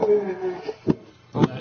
Okay.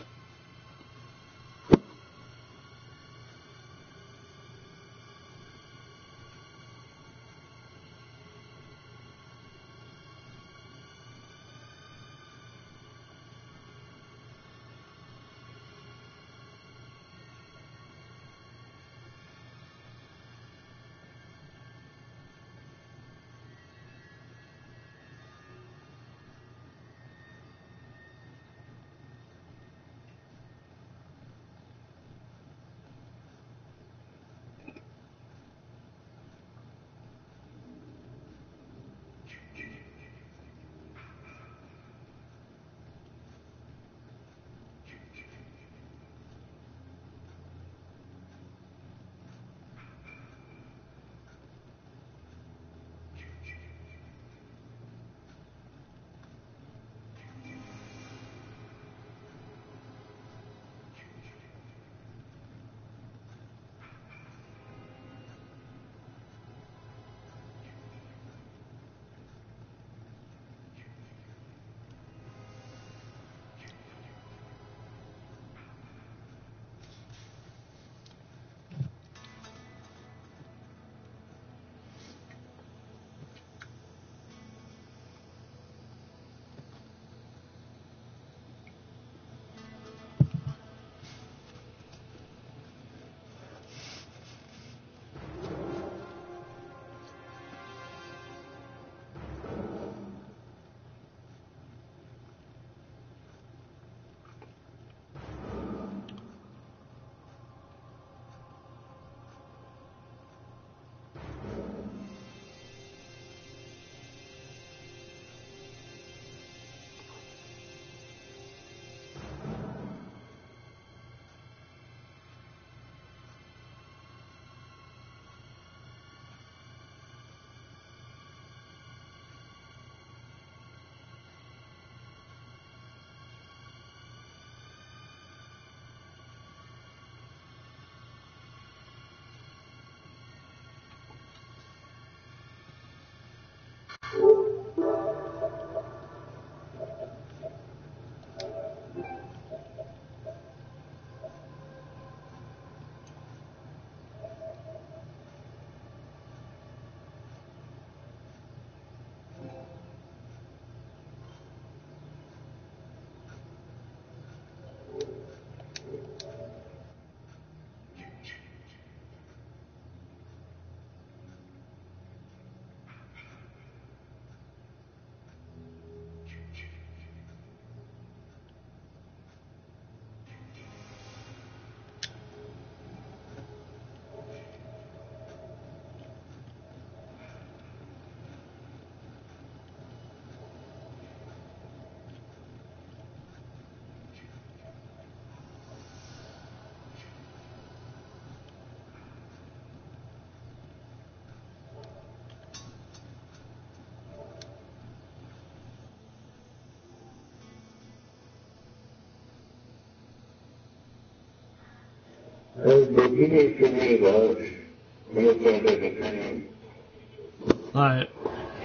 Alright.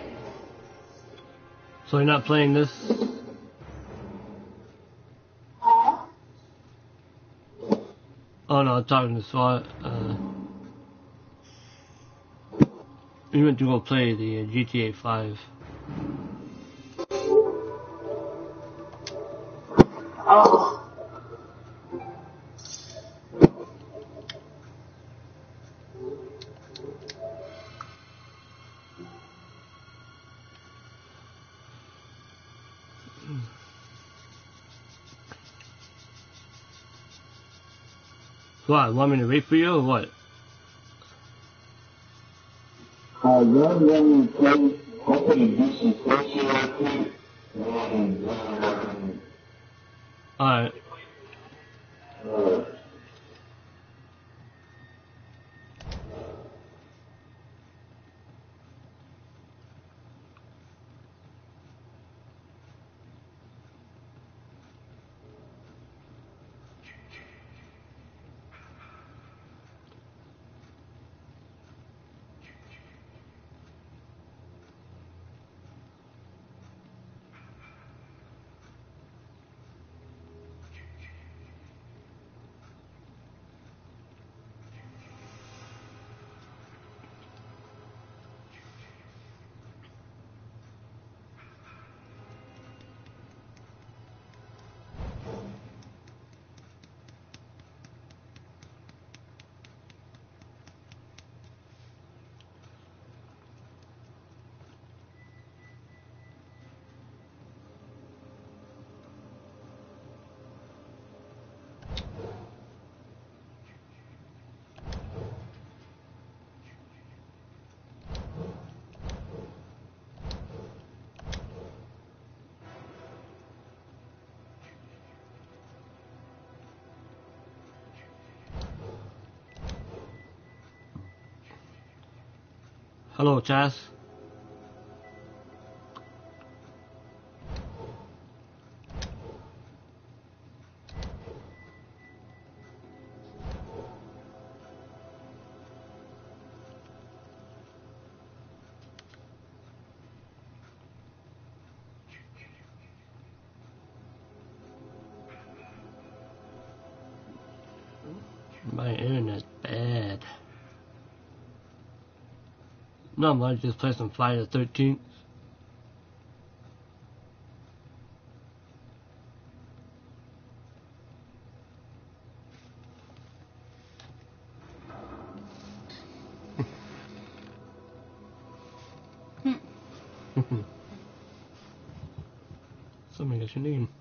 So you're not playing this? Oh no, I'm talking to SWAT. You went to go play the GTA 5. Oh. SWAT, want me to wait for you or what? Alright. Hello, Chaz. My internet's bad. Not much, just play some Friday the 13th. Something that you need.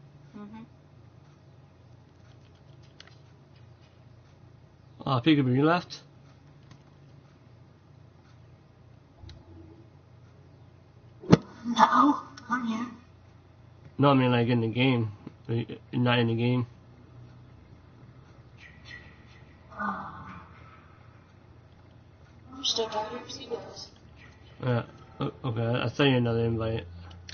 Ah, Peekaboo, you left? No, I'm here. No, I mean like in the game. You're not in the game. I'm still down here. See this. Yeah. Okay, I'll send you another invite.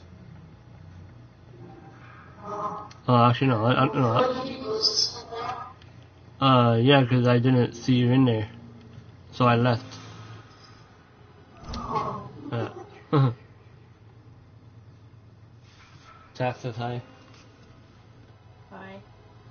Oh, actually no. What did you lose this now? Yeah, because I didn't see you in there, so I left. Yeah. Tax says hi. Hi.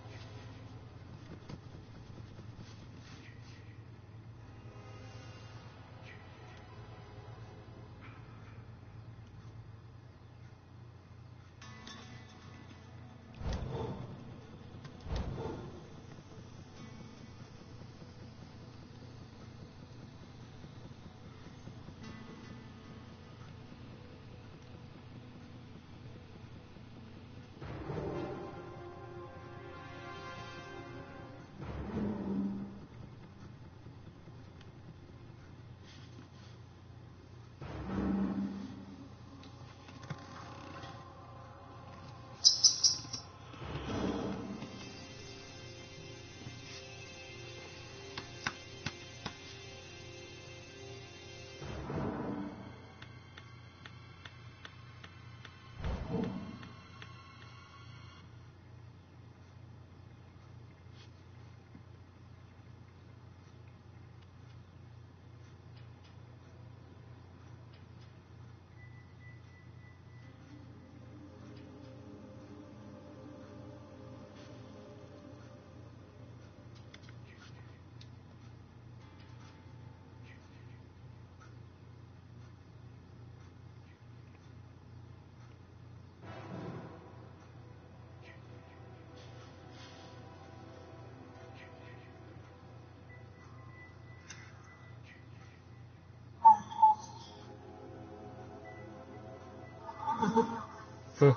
Huh.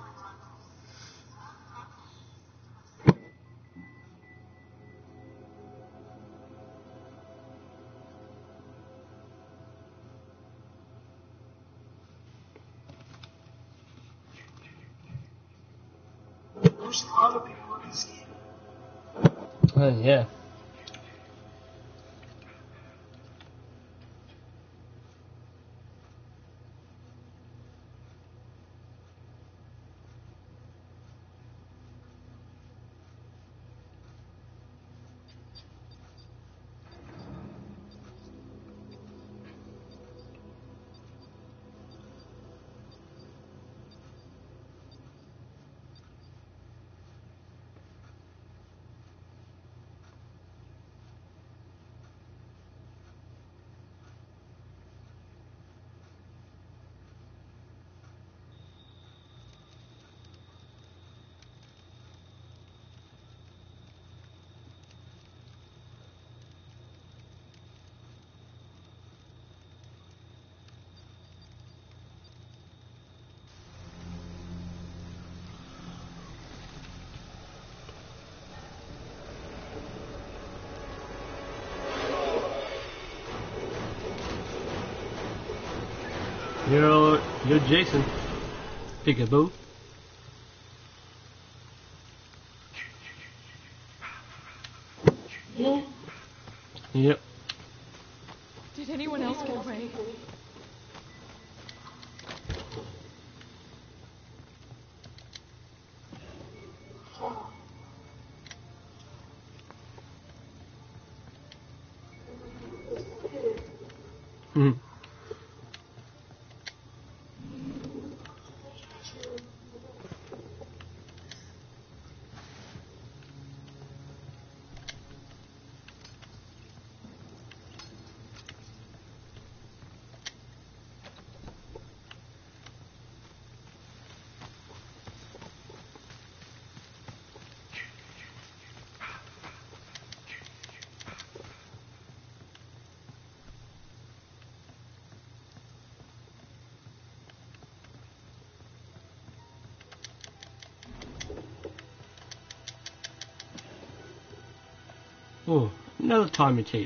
There's a lot of people in this game. Yeah. You're Jason. Peekaboo. Yeah. Yep. Did anyone else get away? Oh, another timing tape.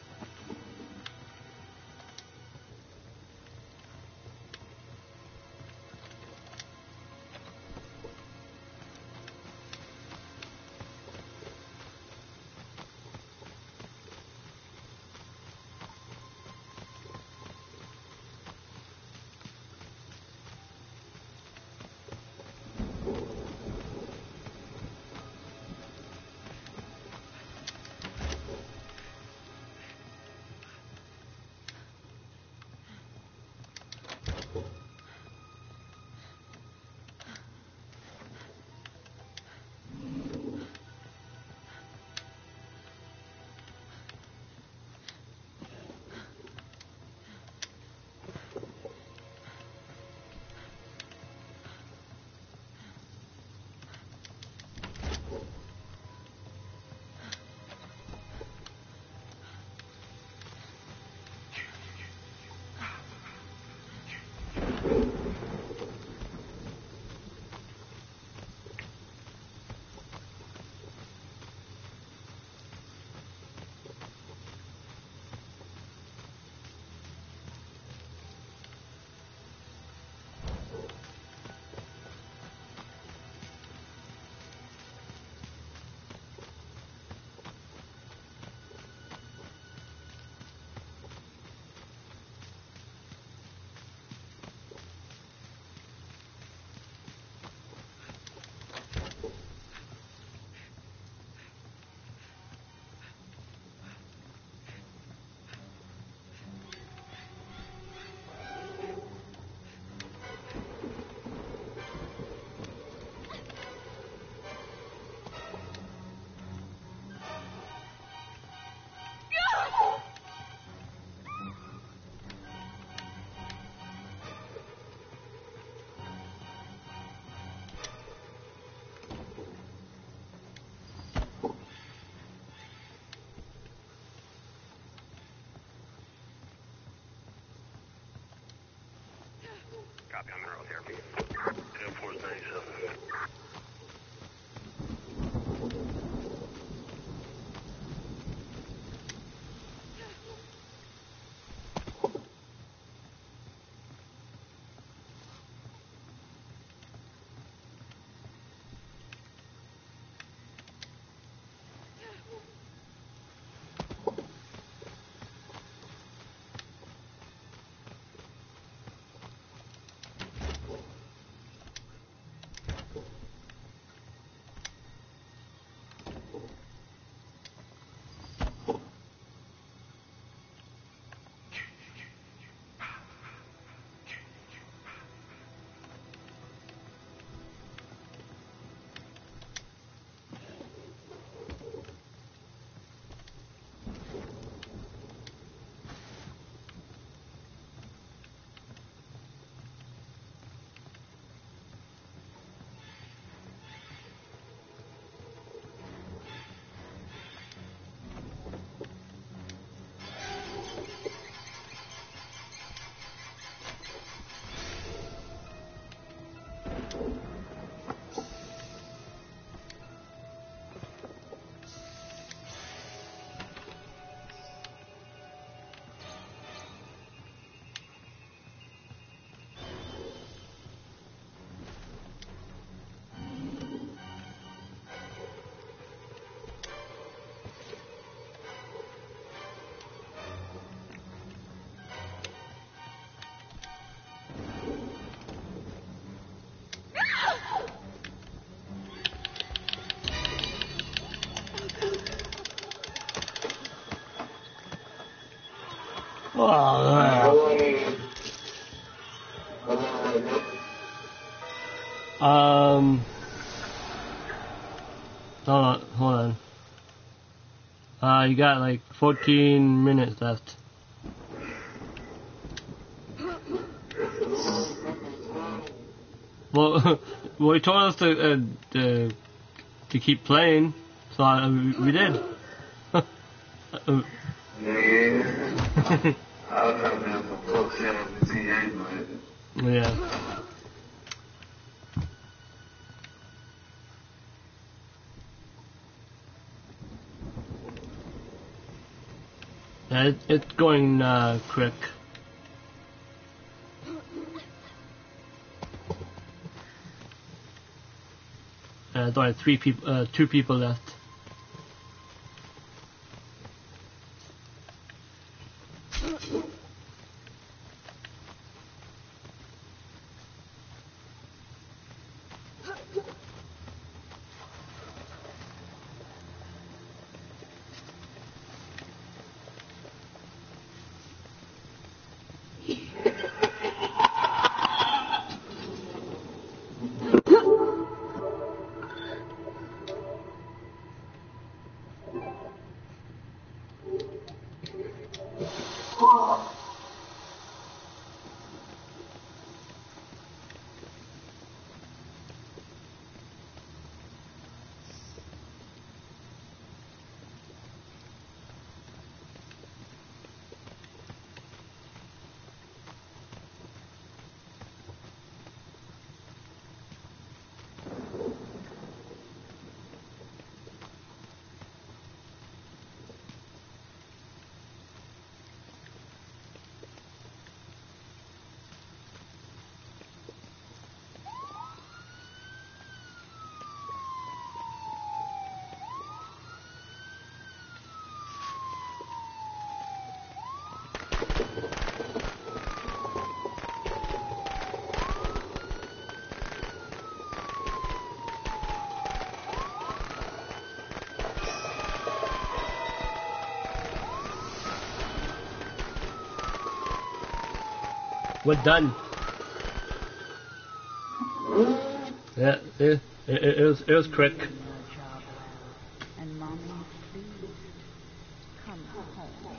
Copy on neurotherapy. 497. Hold on. You got like 14 minutes left. Well, well, he told us to keep playing, so we did. Yeah. I was having a close shot with TA, but Yeah. It's going quick. There's only 2 people left. We're done. Yeah, it was quick. And mommy, please come home.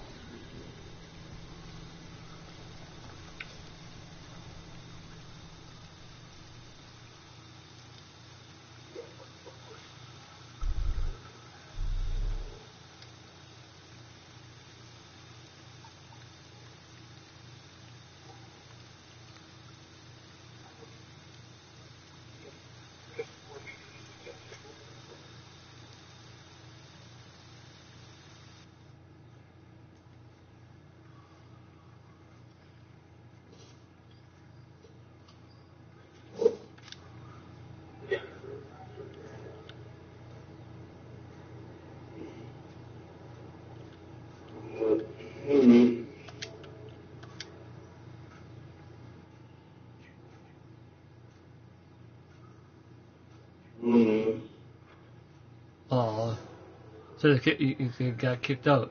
Oh, so you got kicked out.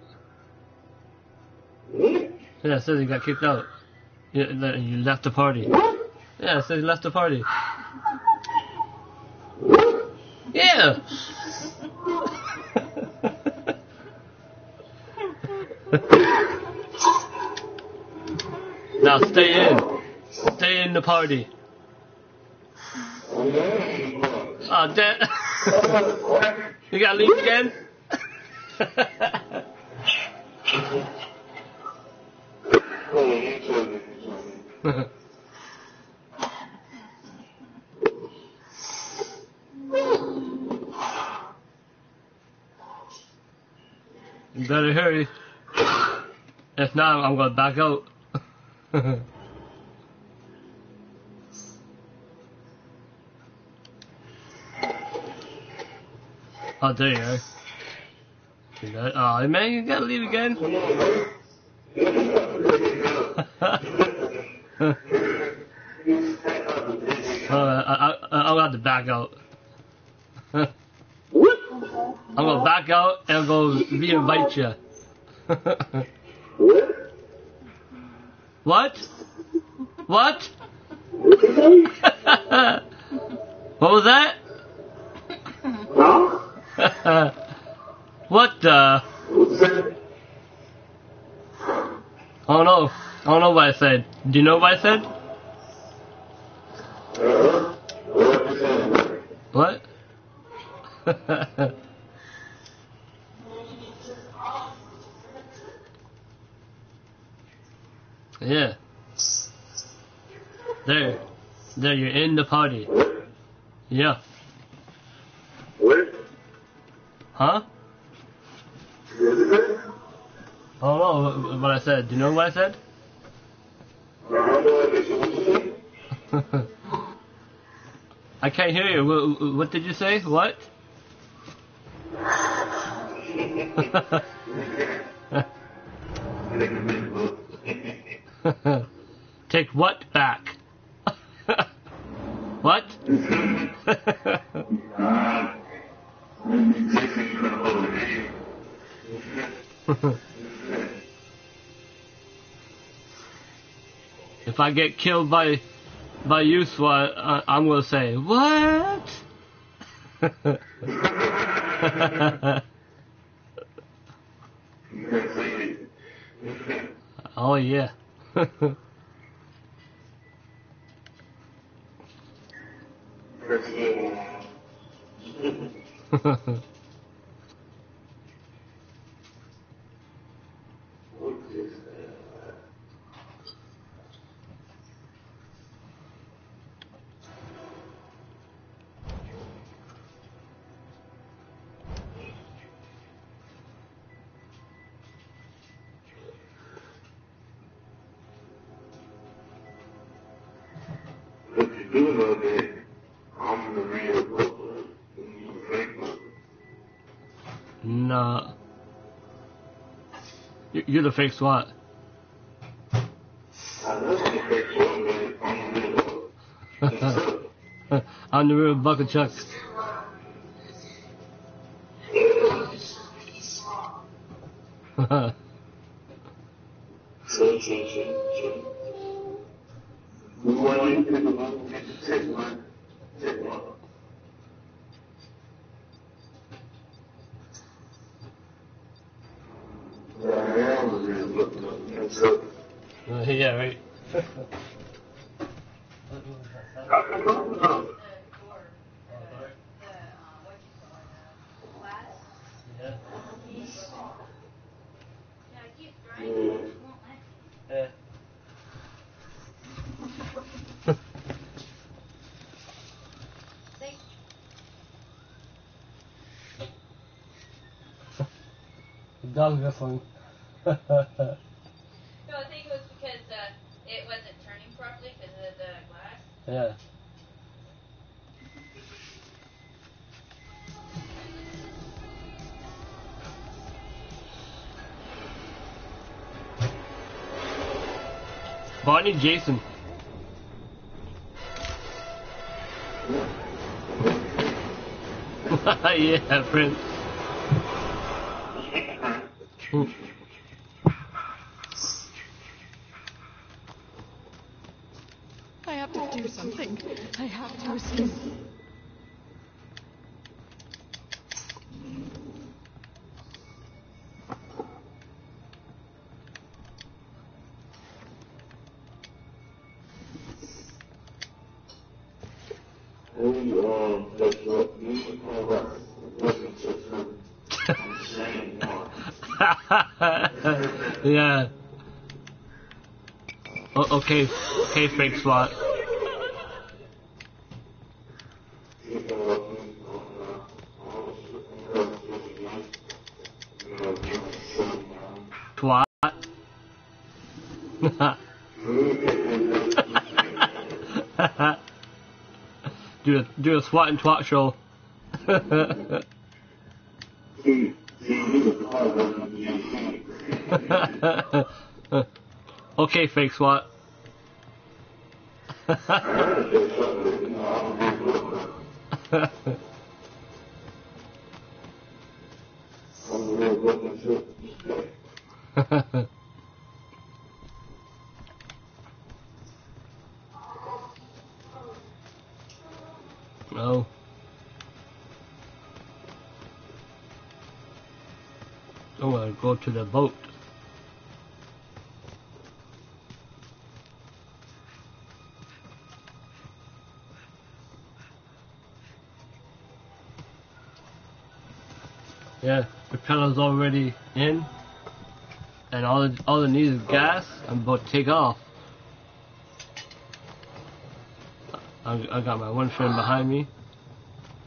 Yeah, it says you got kicked out. You left the party. Yeah, it says you left the party. Yeah. Now stay in. Stay in the party. Oh, damn. You gotta leave again? You better hurry. If not, I'm gonna back out. Oh, there you are. Oh, man, you gotta leave again. I'll have to back out. I'm gonna back out and go re-invite you. What? What? What was that? What the? I don't know. I don't know what I said. Do you know what I said? What? Yeah. There. There, you're in the party. Yeah. What? Huh? Is it? Huh? don't know what I said. Do you know what I said? I can't hear you. What did you say? What? Take what back? What? If I get killed by you, SWAT, I'm gonna say what? Oh yeah. If you do know that I'm the real Brooklyn and you the fake Brooklyn. Nah. You're the fake SWAT. I know I'm the fake Brooklyn, but I'm the real Brooklyn. I'm the real Bucket Chuck. We want you to pick a book and take one. Take one. Yeah, I am the real Brooklyn. That's it. Yeah, right. Yeah. The dog's whistling. No, I think it was because it wasn't turning properly because of the glass. Yeah. Bonnie Jason. Yeah, Prince. I have to do something. I have to escape. That's what me and my wife wasn't so good. I'm saying Yeah. Okay, fake SWAT. Twat. do a SWAT and twat show. Okay, fake SWAT. No. I'm gonna go to the boat. Yeah, propeller's already in, and all it needs is gas. I'm about to take off. I got my one friend behind me.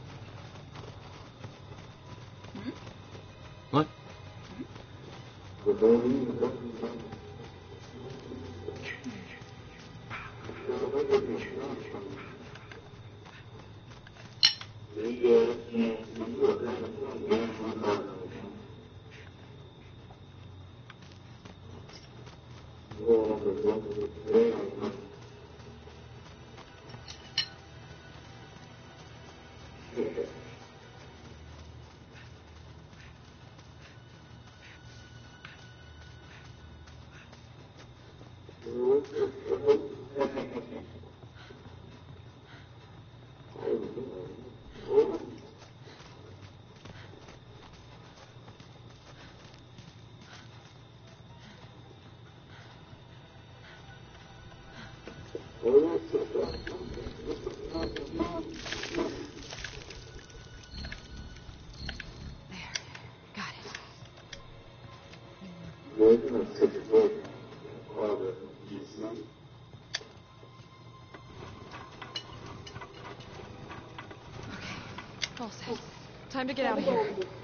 What? All set. Time to get out of here.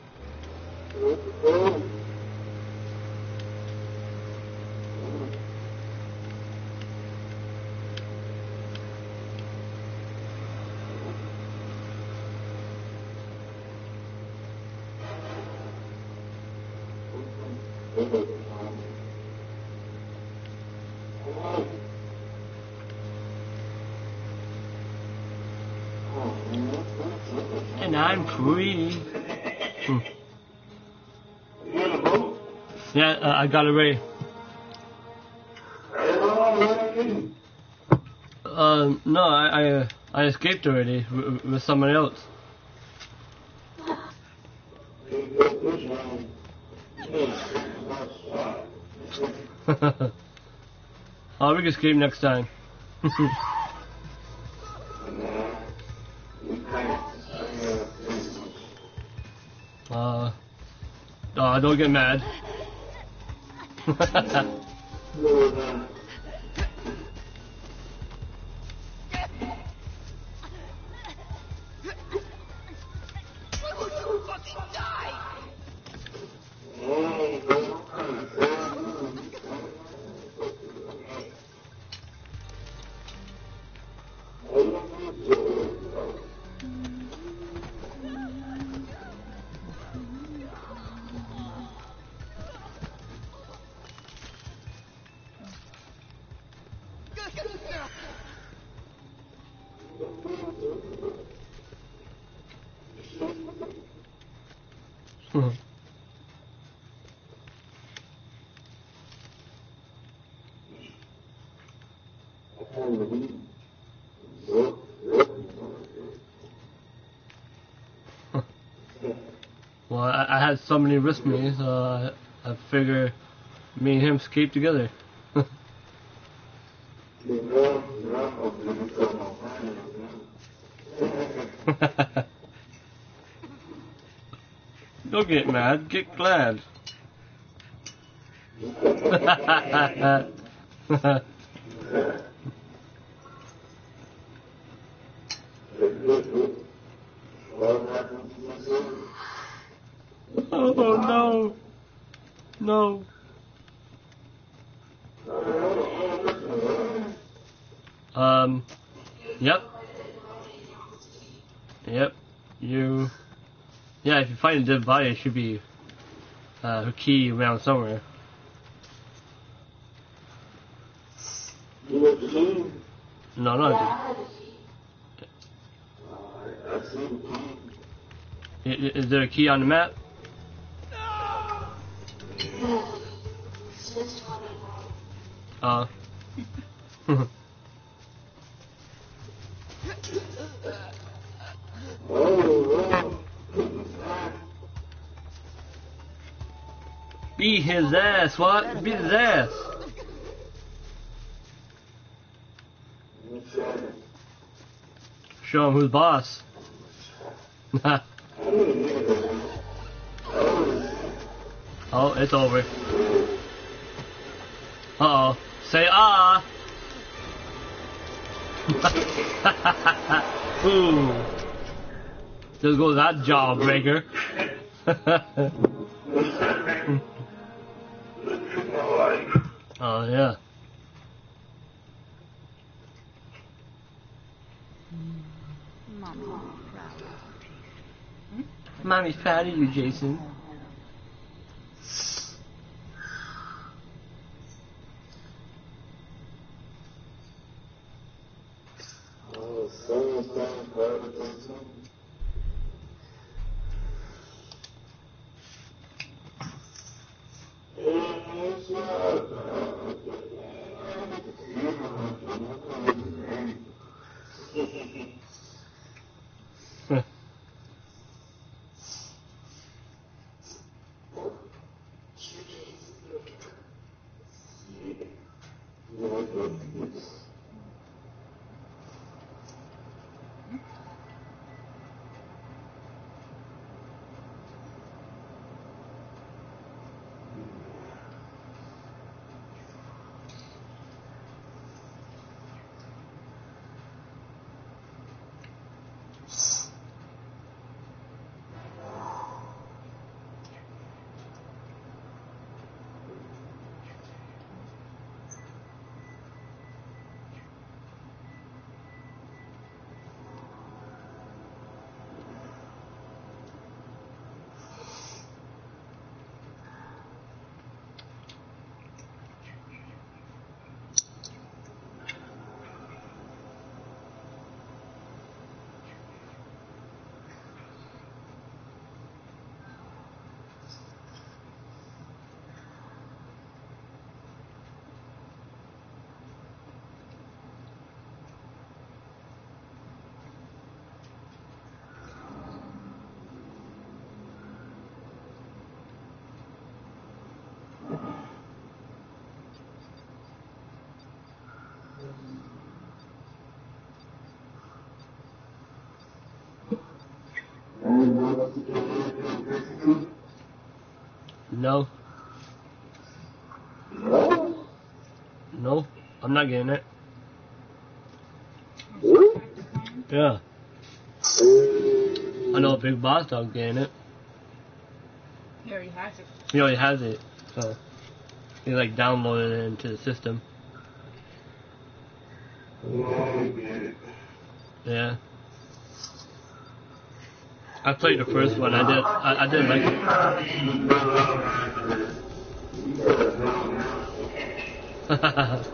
And I'm free. Yeah, I got it ready. No, I escaped already with someone else. Oh, we can escape next time. Don't get mad. Well, I had somebody with me, so I figure me and him escape together. Don't get mad, get glad. Oh no, no. Yep, yeah, if you find a dead body, it should be a key around somewhere. No. Is there a key on the map? Beat his ass, swat! Beat his ass! Show him who's boss. Oh, it's over. Uh-oh. Say ah! Ooh. There goes that jawbreaker. my life. Oh, yeah. Mommy, proud of you, Jason. Mommy's proud of you, Jason. Oh, so proud of you. No. No, I'm not getting it. Yeah. I know Big Boss Dog's getting it. He already has it. He already has it, so he like downloaded it into the system. Yeah. I played the first one. I didn't like it.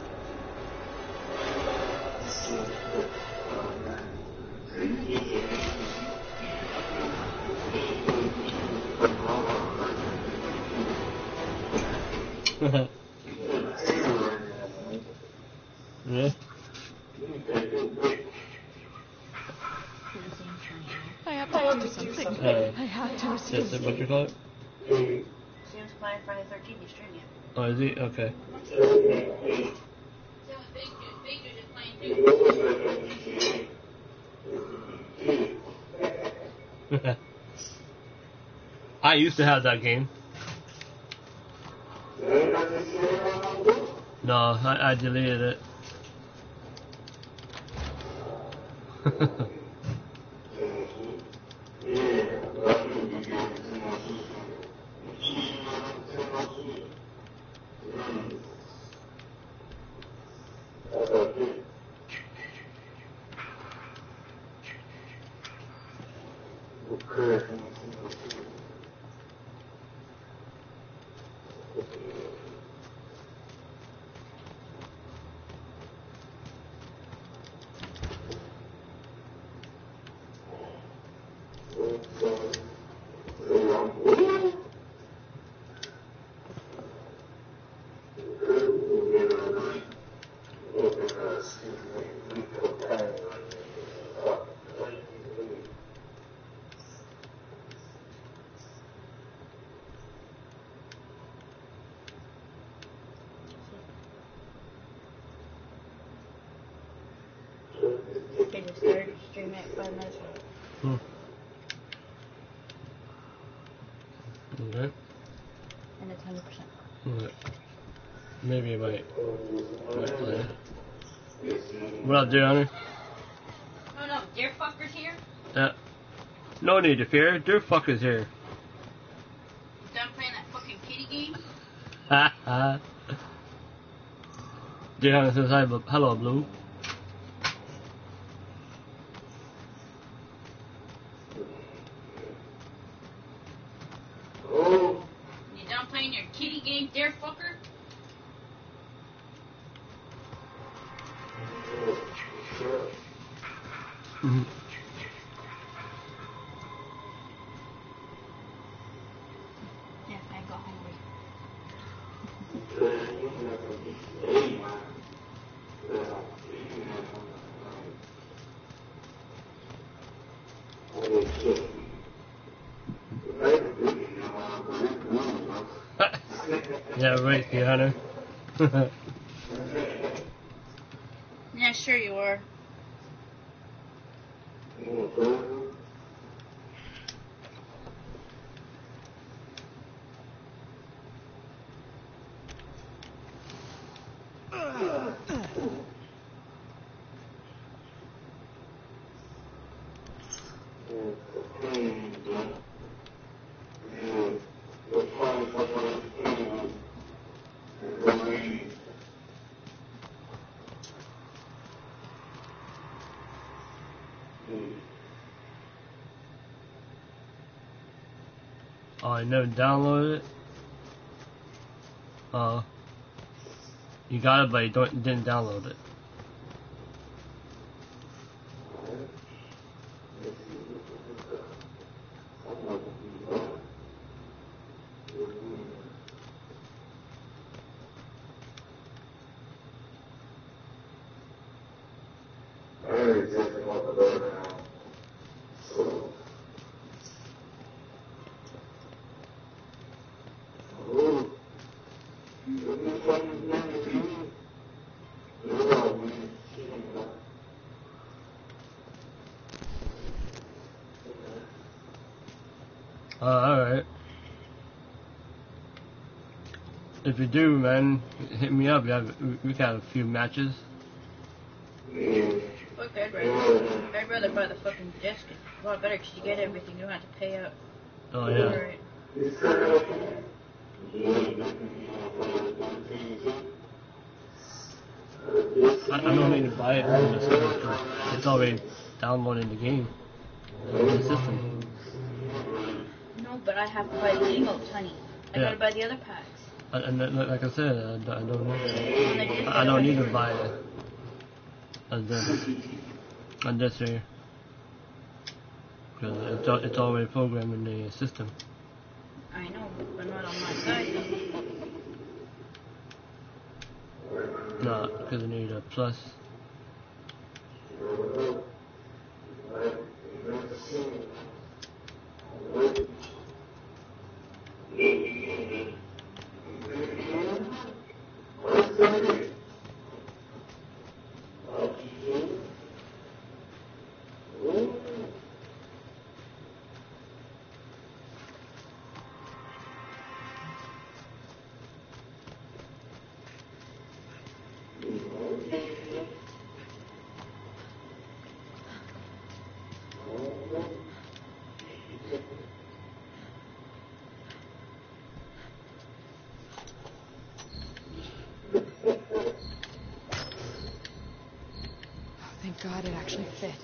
Yeah. I have to do something. I have to That's escape. it, what you call it? Sam's playing Friday the 13th. He's streaming it. Oh, is he? Okay. Same with Big Juice. Big Juice is playing too. I used to have that game. No, I deleted it. They just started streaming it 5 minutes ago. Okay. And it's 100%. Okay. Maybe I might play. What up, dear honey? Oh no, dear fucker's here? Yeah. No need to fear. Dear fucker's here. You done playing that fucking kitty game? Jay says hi, hello, Blue. You done playing your kitty game there, fucker? Mm-hmm. Yeah, I got hungry. Yeah, right, yeah, Hunter. Yeah, sure you are. Oh, I never downloaded it? You got it, but you didn't download it. Alright. If you do, man, hit me up. We got a few matches. Fuck, I'd rather buy the fucking disc. It's a lot better because you get everything. You don't have to pay out. Oh, yeah. For it. I don't need to buy it from the store. It's already downloading the game. The system. No, but I have to buy the emotes, honey. I gotta buy the other packs. And like I said, I don't need to. I I don't need to buy it. On this here. Because it's already programmed in the system. I know, but not on my side. No, because I need a plus. Thank God it actually fit.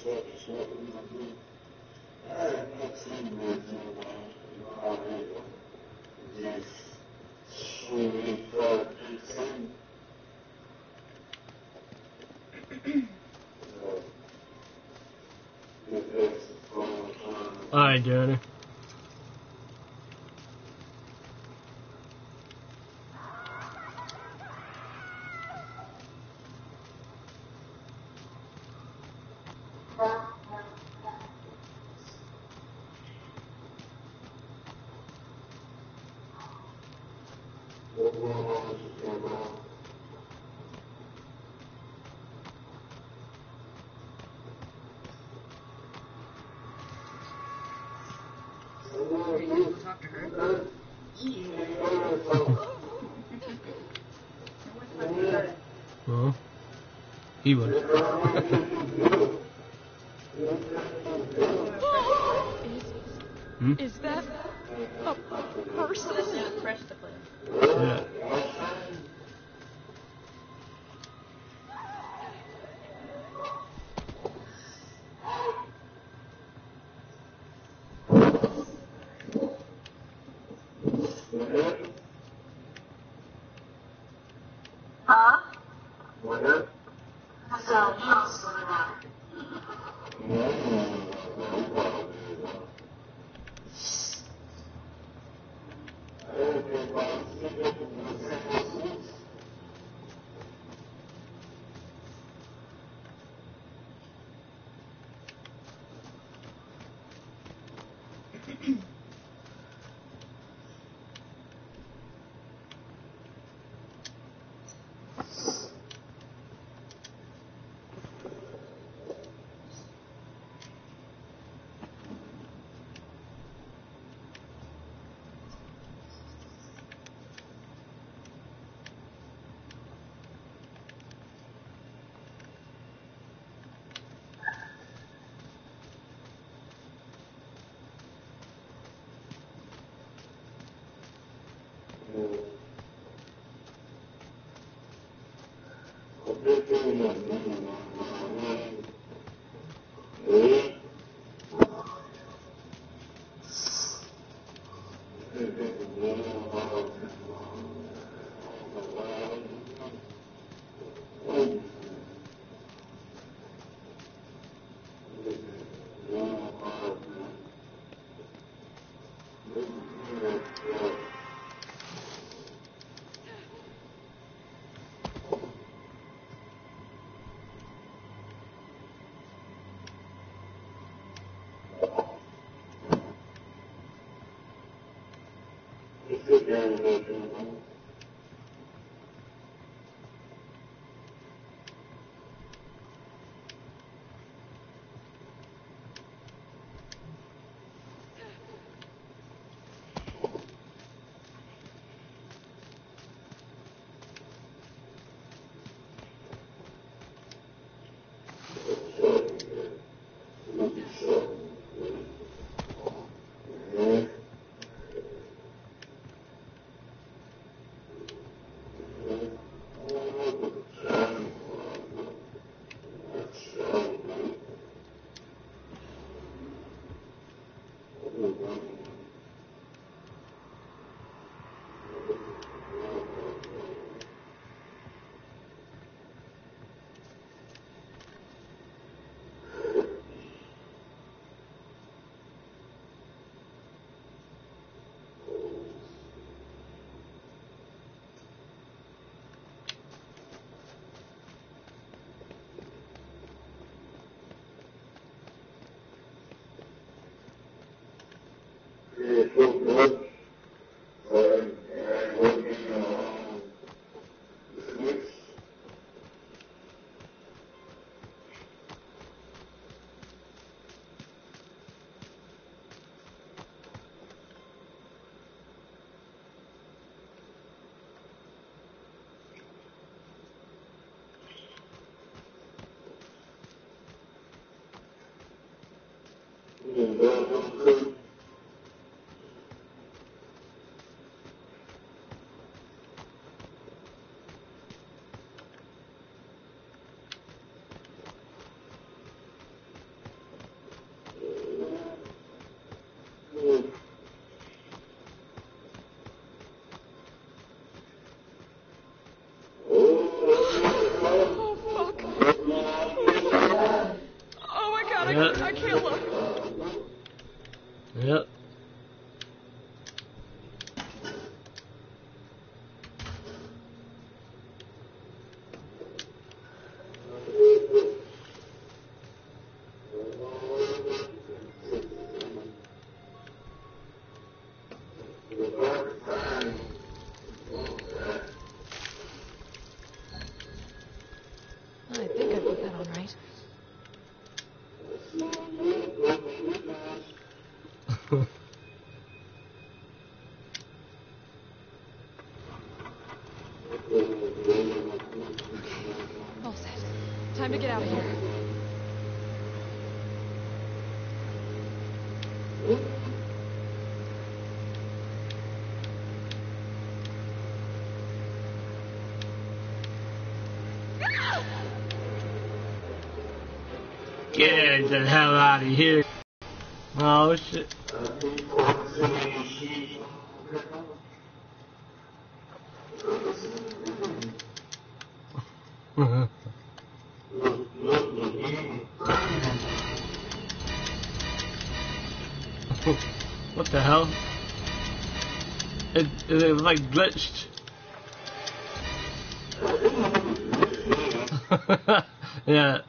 Alright, Danny. Are you gonna go talk to her? Well, he would. Is that a person? Yeah, press the button. Yeah. Yep. I can't look. Yep. I think I put that on right. All set. Time to get out of here. Get the hell out of here. Oh shit. What the hell? It was like glitched. Yeah.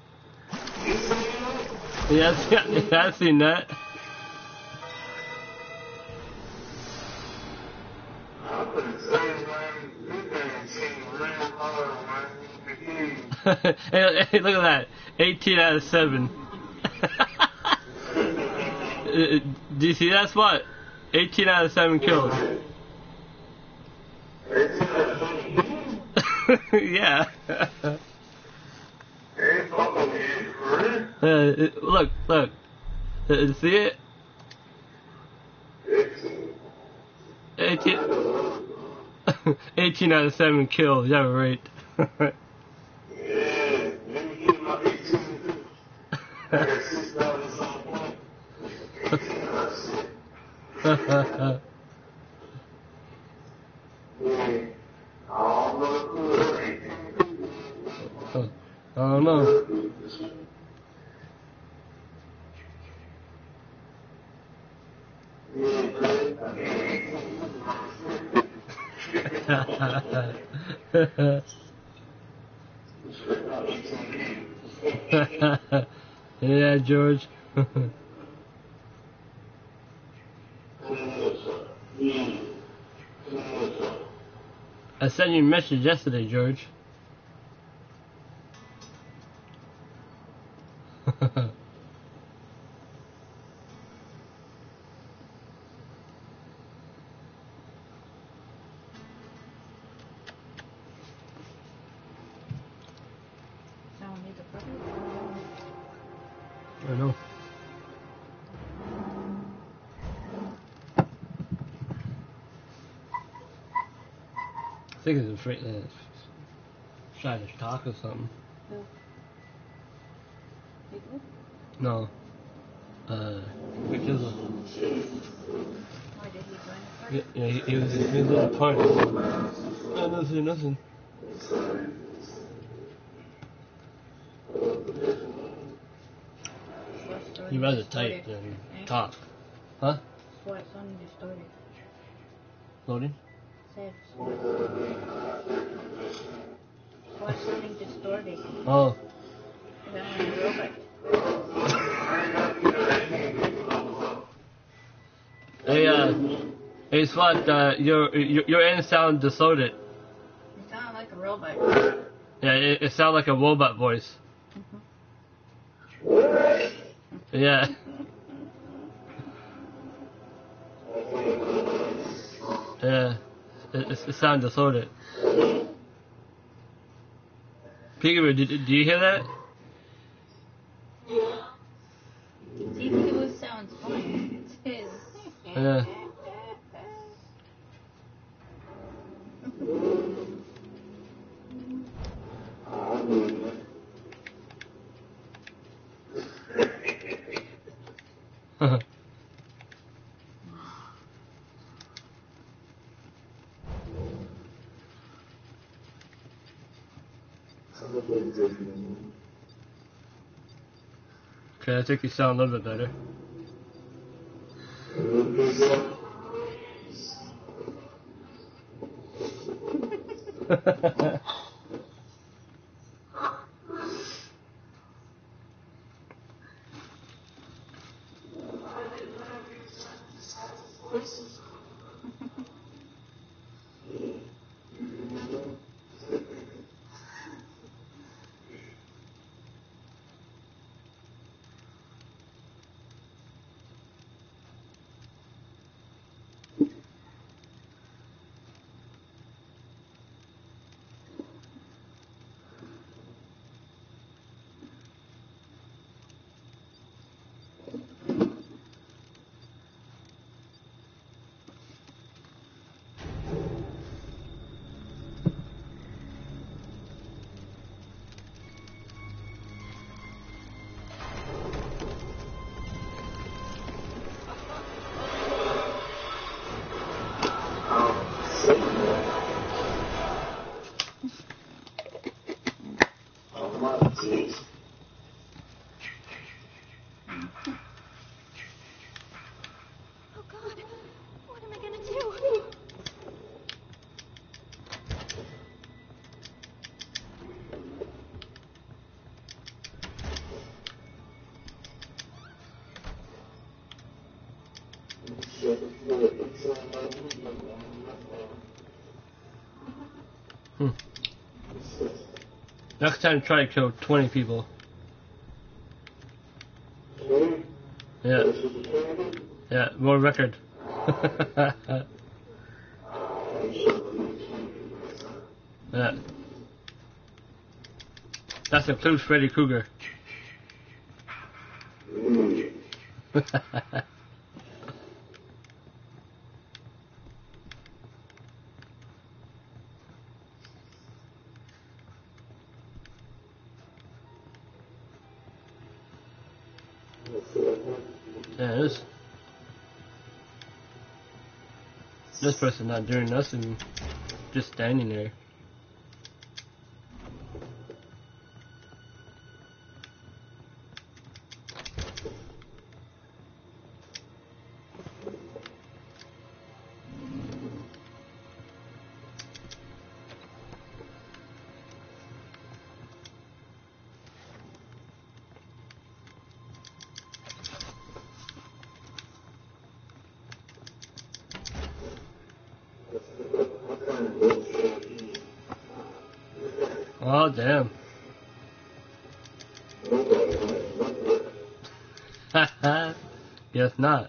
Yeah, I've seen that. Hey, look at that. 18 out of 7. Do you see that spot? 18 out of 7 kills. Yeah. Look. See it? 18, 18 out of 7 kills. Yeah, right. I don't know. Yeah, George. I sent you a message yesterday, George. I know. I think it's afraid trying to talk or something. No. Because of. Why did he join the party? Yeah, he was at the party. No, nothing. He rather type than talk. Huh? What's on distorted? Loading? Said what's sounding distorted? Oh. Is that on the robot? Hey, Swat, your end sound distorted. You sound like a robot. Yeah, it sounds like a robot voice. Yeah. Yeah. It sounds distorted. Peekaboo, do you hear that? Peekaboo sounds fine. It's his. Yeah. Okay, I think you sound a little bit better. Oh God, what am I gonna do? Next time, try to kill 20 people. Yeah. Yeah, world record. Yeah. That includes Freddy Krueger. Yeah, this person not doing nothing, just standing there. Oh, damn. Guess not.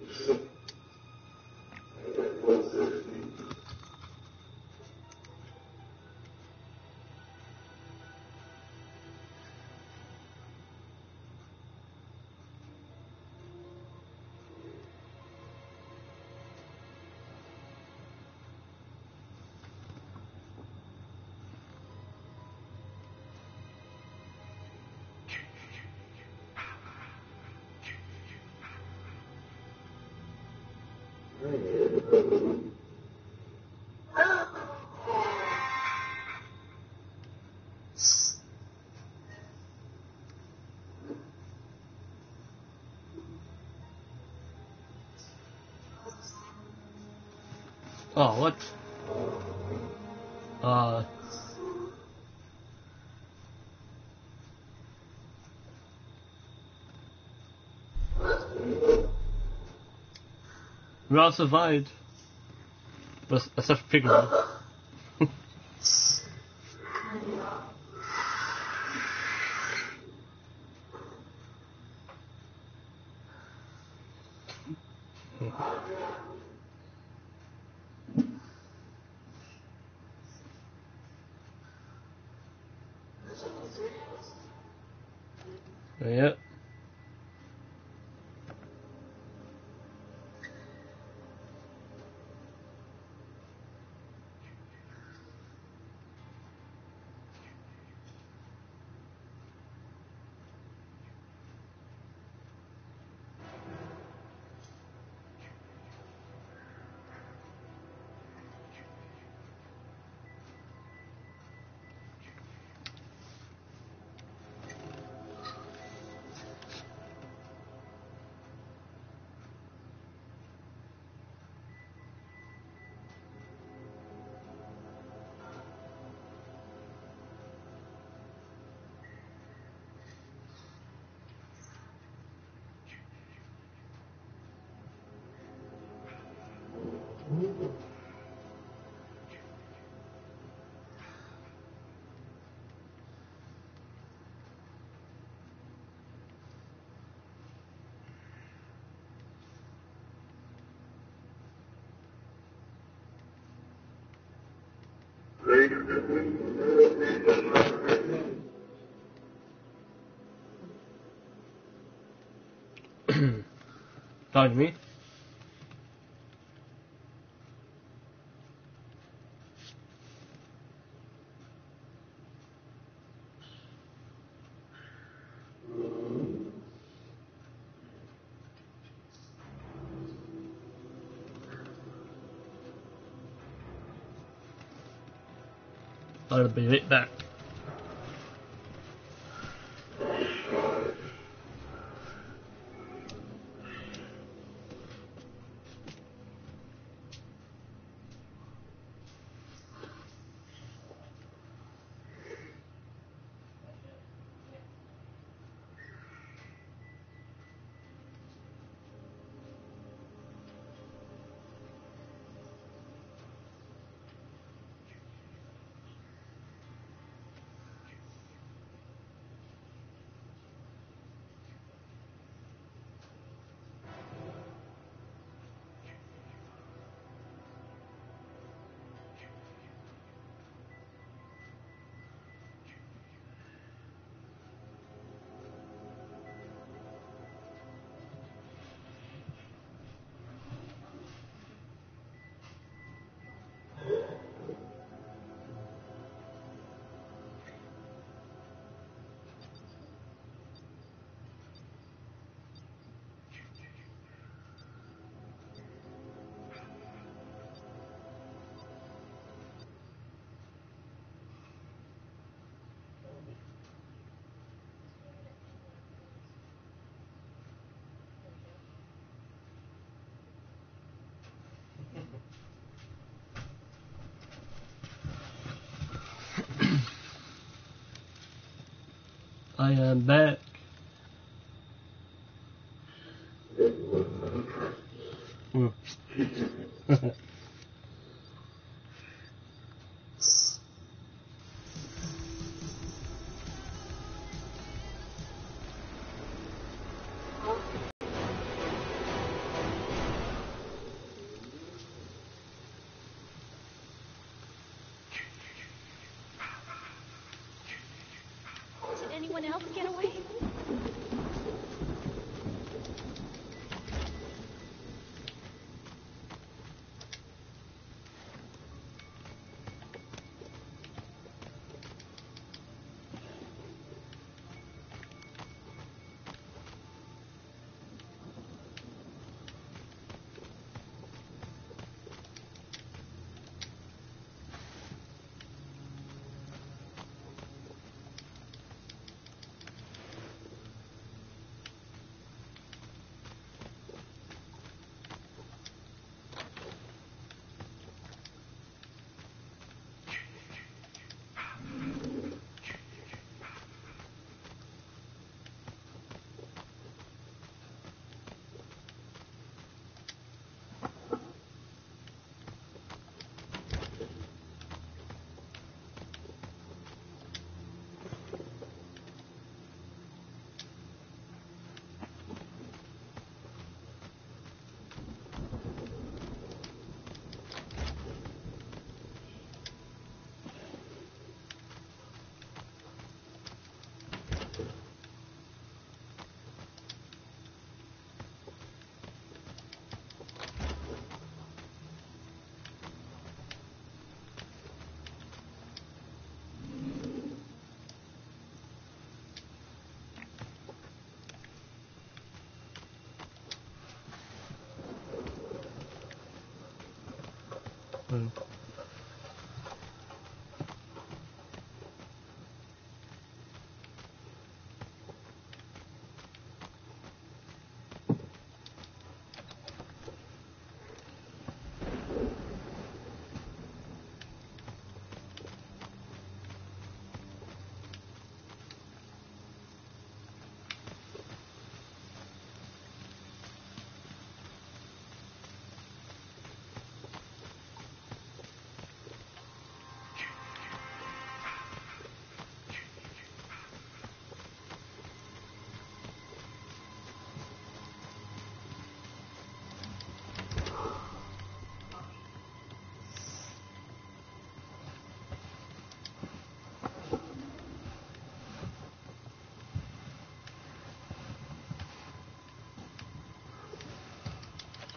Oh, what? We all survived. But except for Pigman. Yep. Talking to me? I'll be right back. I am back. Did anyone else get away?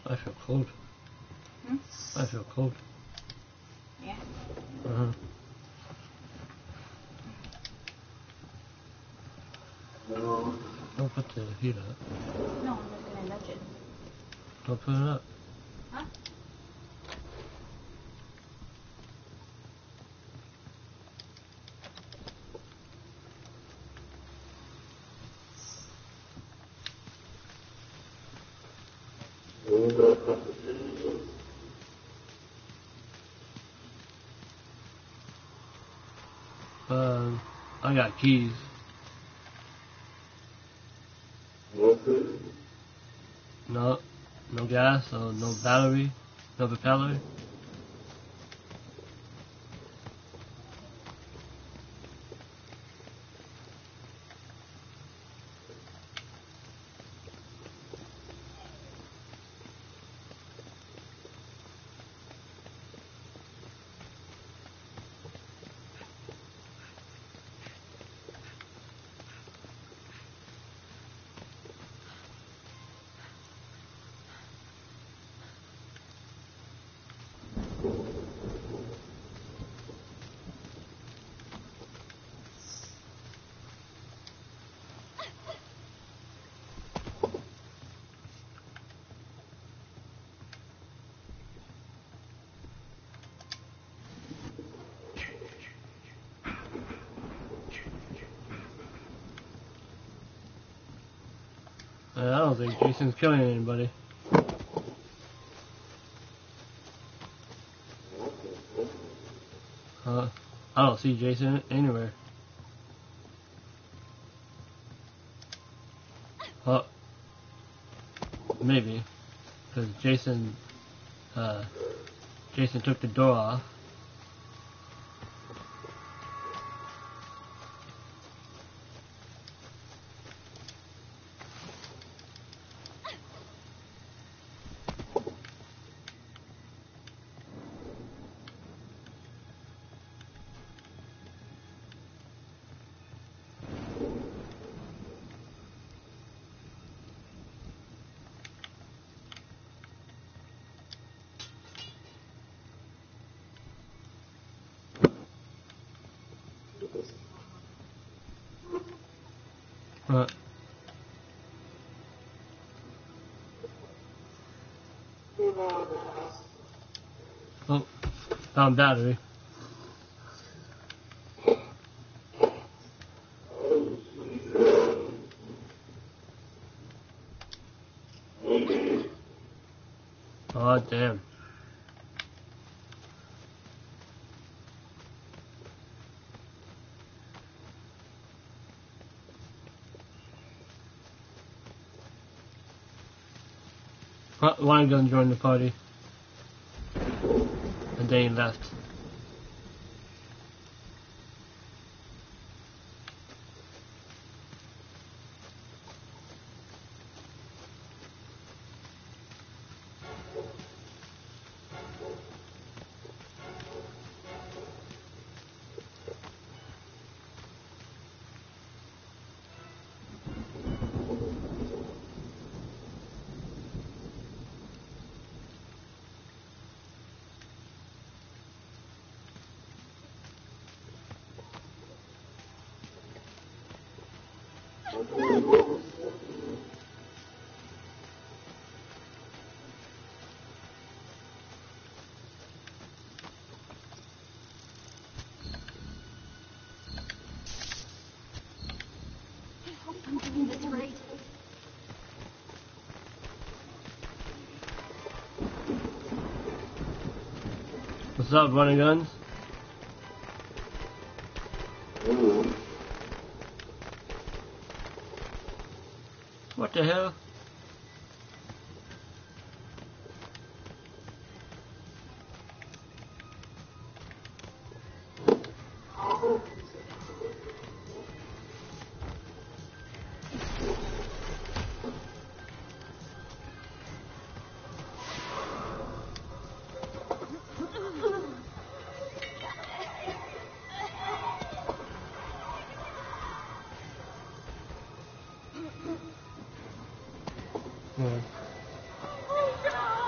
I feel cold. Hmm? I feel cold. Yeah. Uh-huh. Don't put the heat up. No, I'm just gonna nudge it. Don't put it up. Huh? I got keys. No, no gas, so no battery, no propeller. I don't think Jason's killing anybody. I don't see Jason anywhere. Maybe. Because Jason took the door off. Oh, found battery. Oh, damn. One gun joined the party. And then he left. I'm doing this right. What's up, running guns? What the hell? Yeah. Oh, God!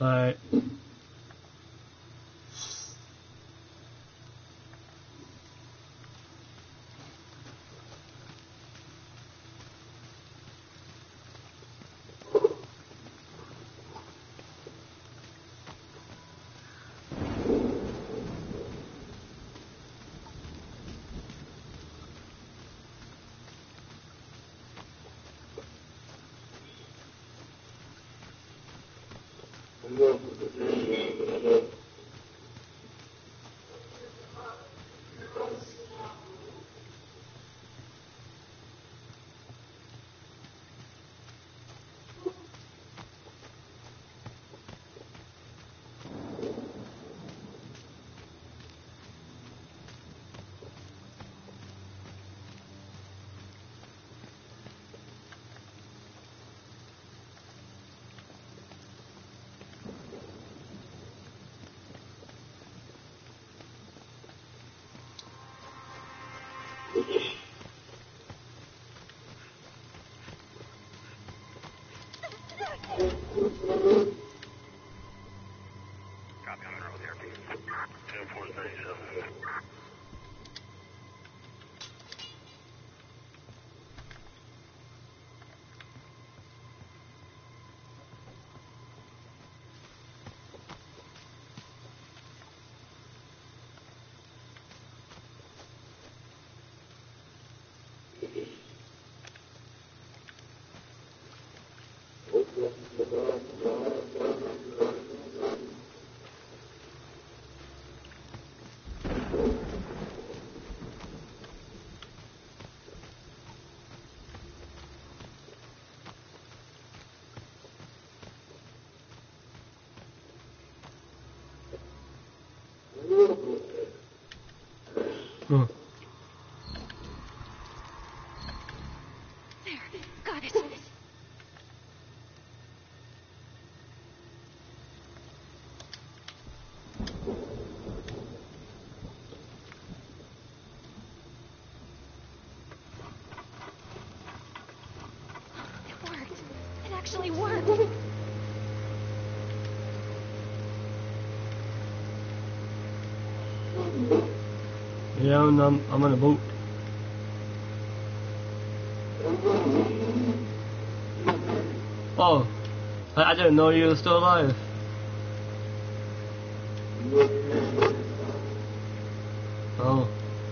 Alright. Copy on the road here. 10-4-97. Hmm. There. Got it. It worked. It actually worked. Yeah, and I'm on a boat. Oh, I didn't know you were still alive. Oh.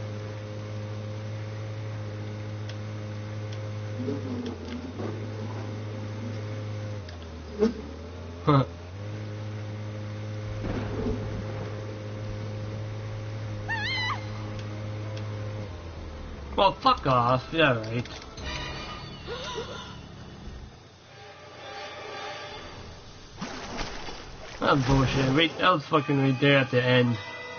Huh. Well, fuck off. Yeah, right. That's bullshit. Wait, that was fucking right there at the end.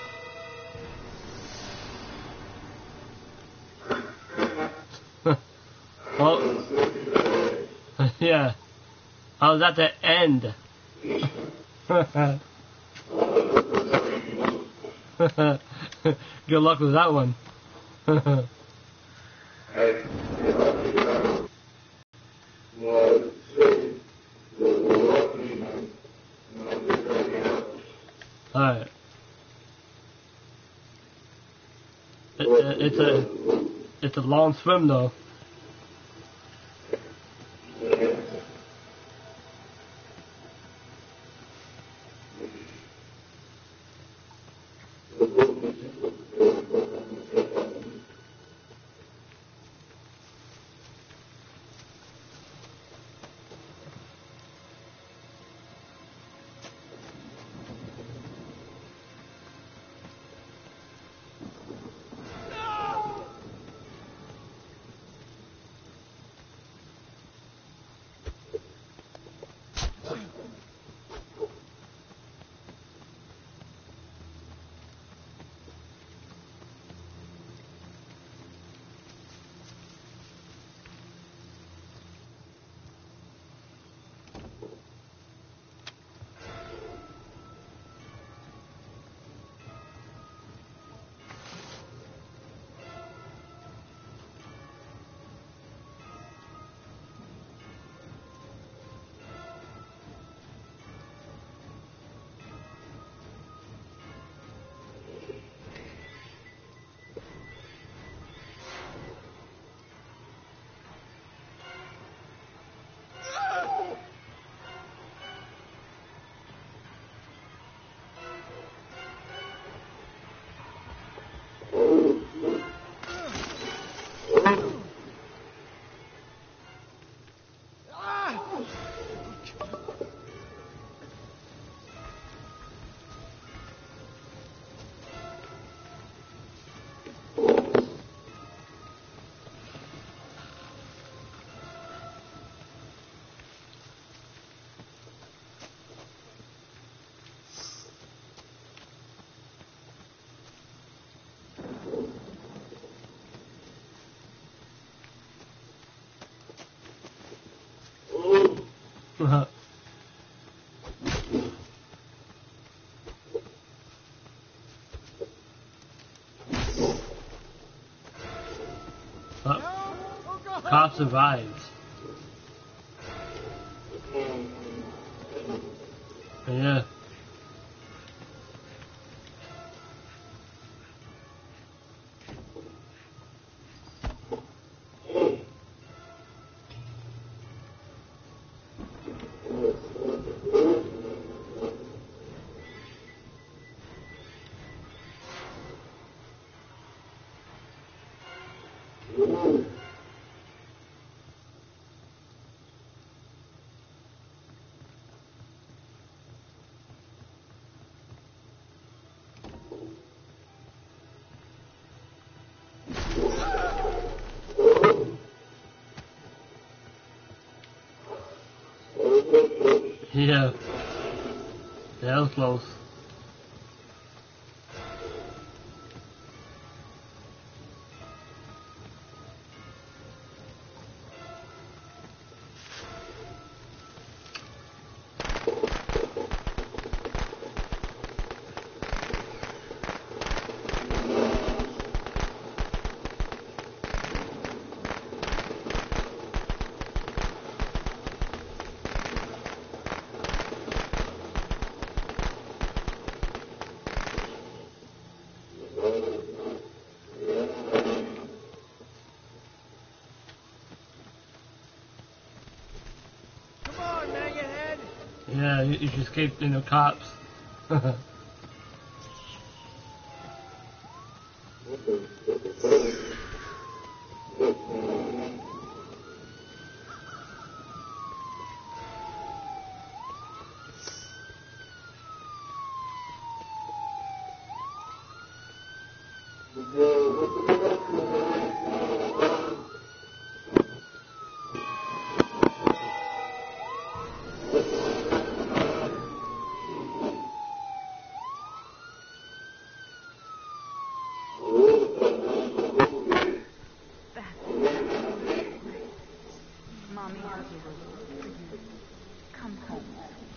Oh. Yeah. I was at the end. Good luck with that one. Alright. It's a long swim though. Cop survives. Yeah. Yeah. That was close. Yeah, you should escape the cops. Mommy has a reward for you. Come home.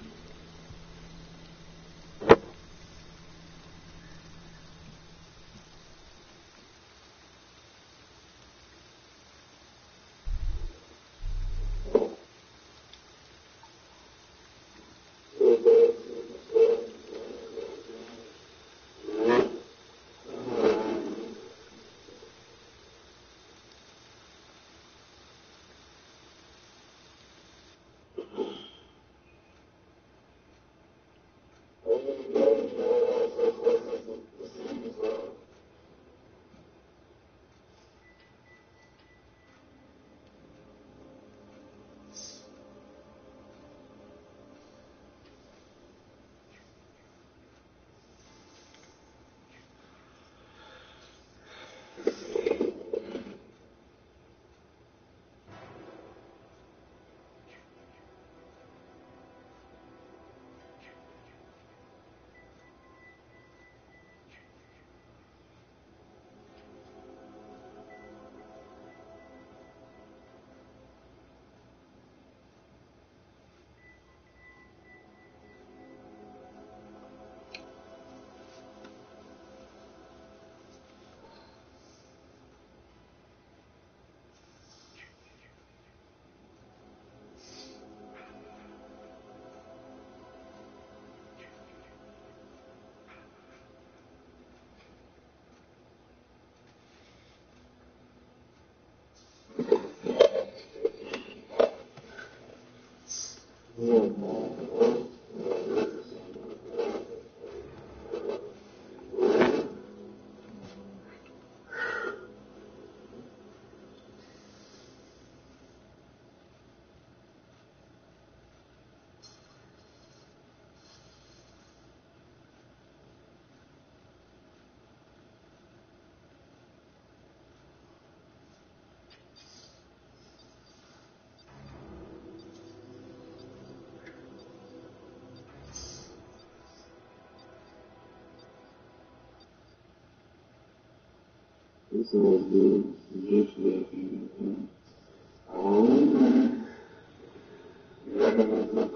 It's all good. Just let me. All right.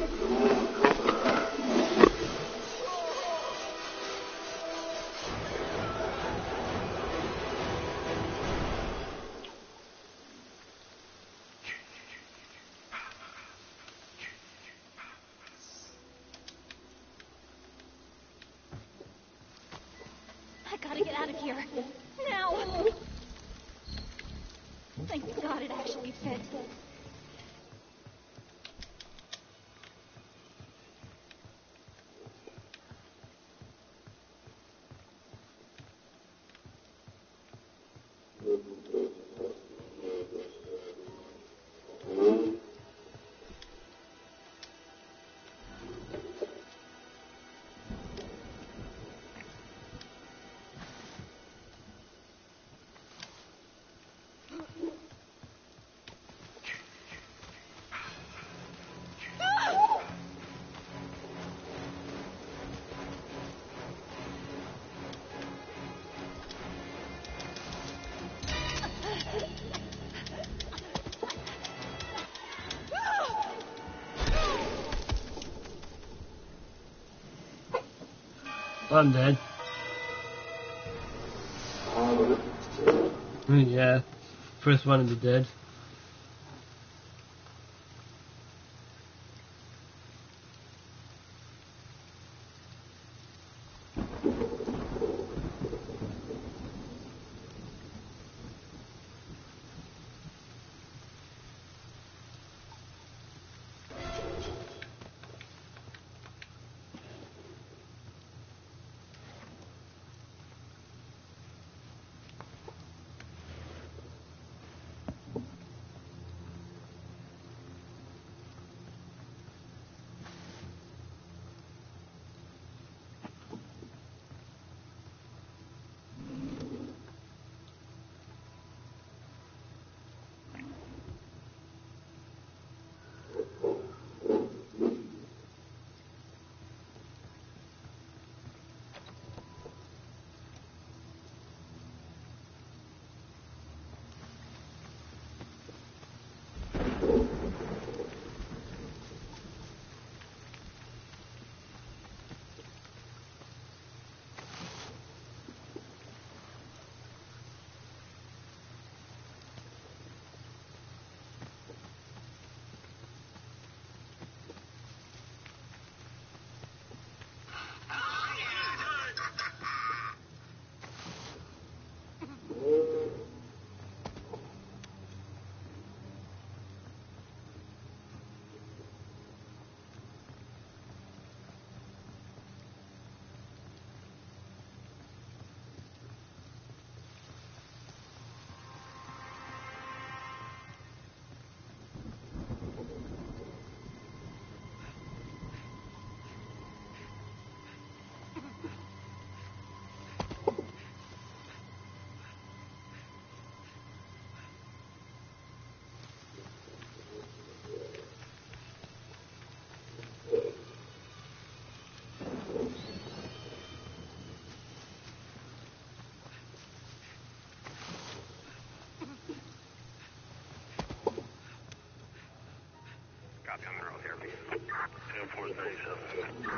I gotta get out of here. Now! Thank God it actually fit. I'm dead. Yeah, first one to be dead. Copy on the road therapy. 10-4-37.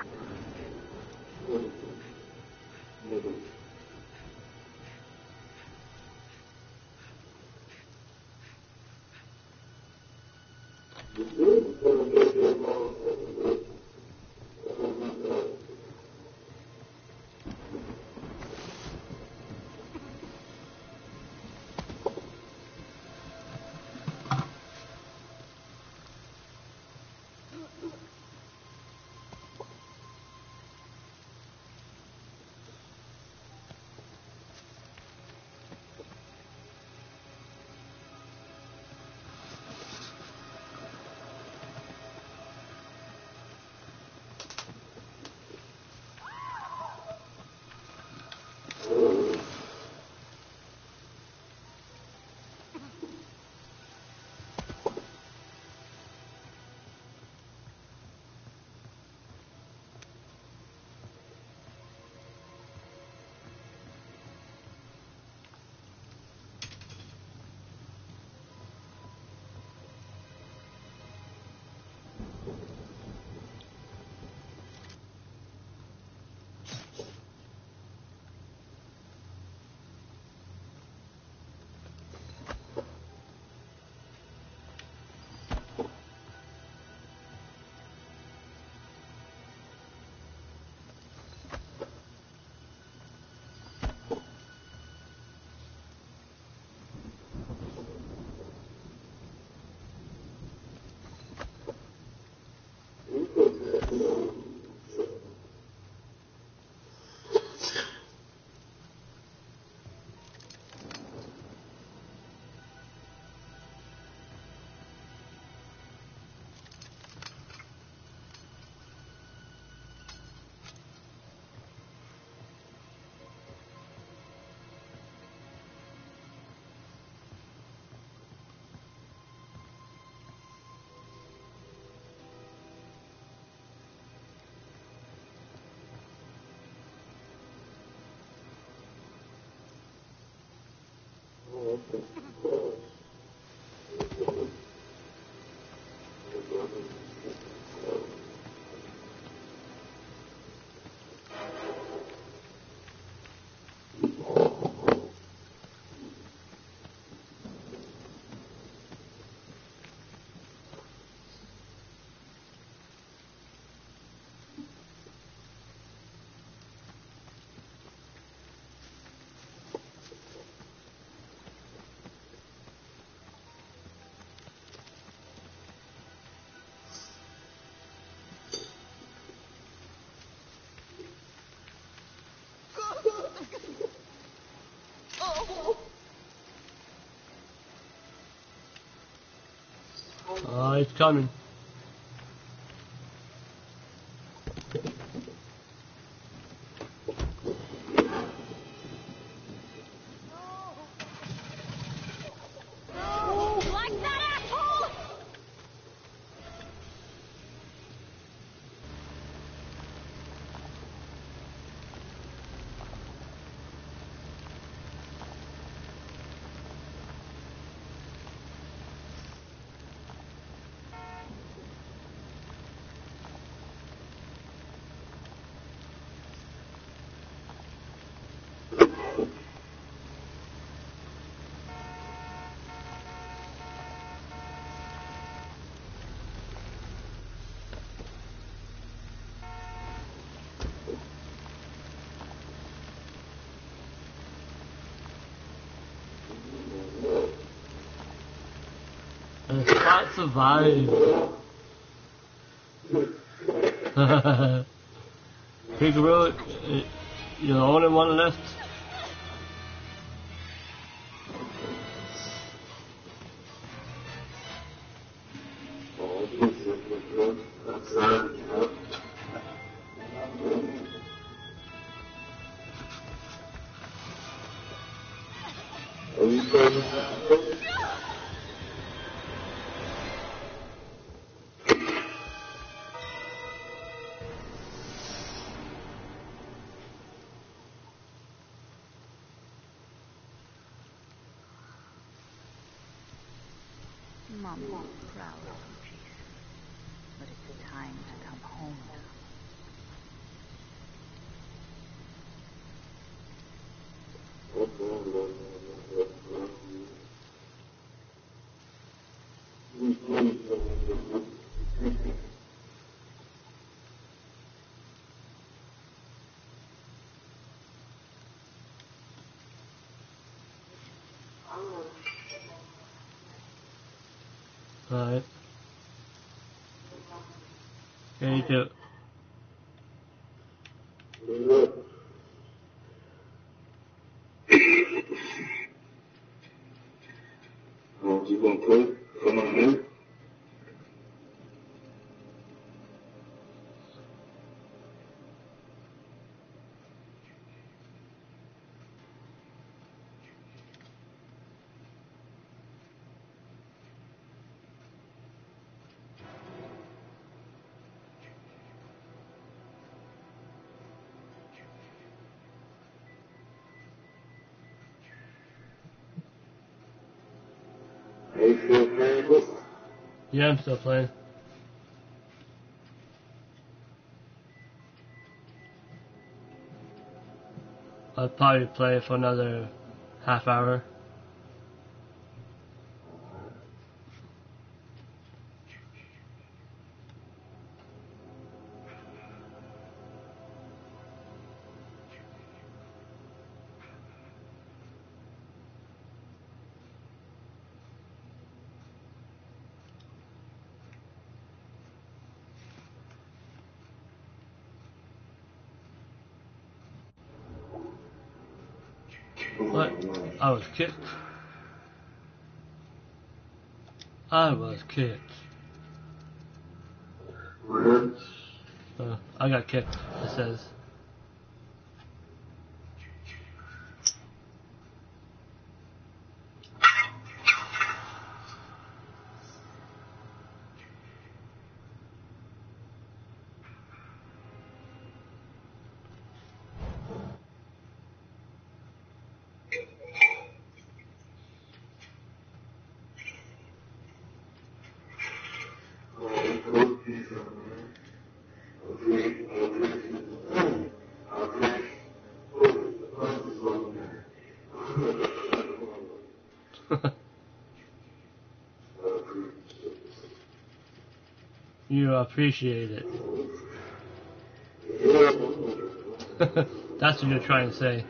Oh, it's coming. Like that asshole! And SWAT survived. Big Rook, you're the only one left. Mom is proud of you, Jason. But it's time to come home now. Alright. Okay, you too. You gonna play for my name? Are you still playing this? Yeah, I'm still playing. I'll probably play for another half hour. What? I was kicked. I was kicked. I got kicked, it says. You appreciate it. That's what you're trying to say.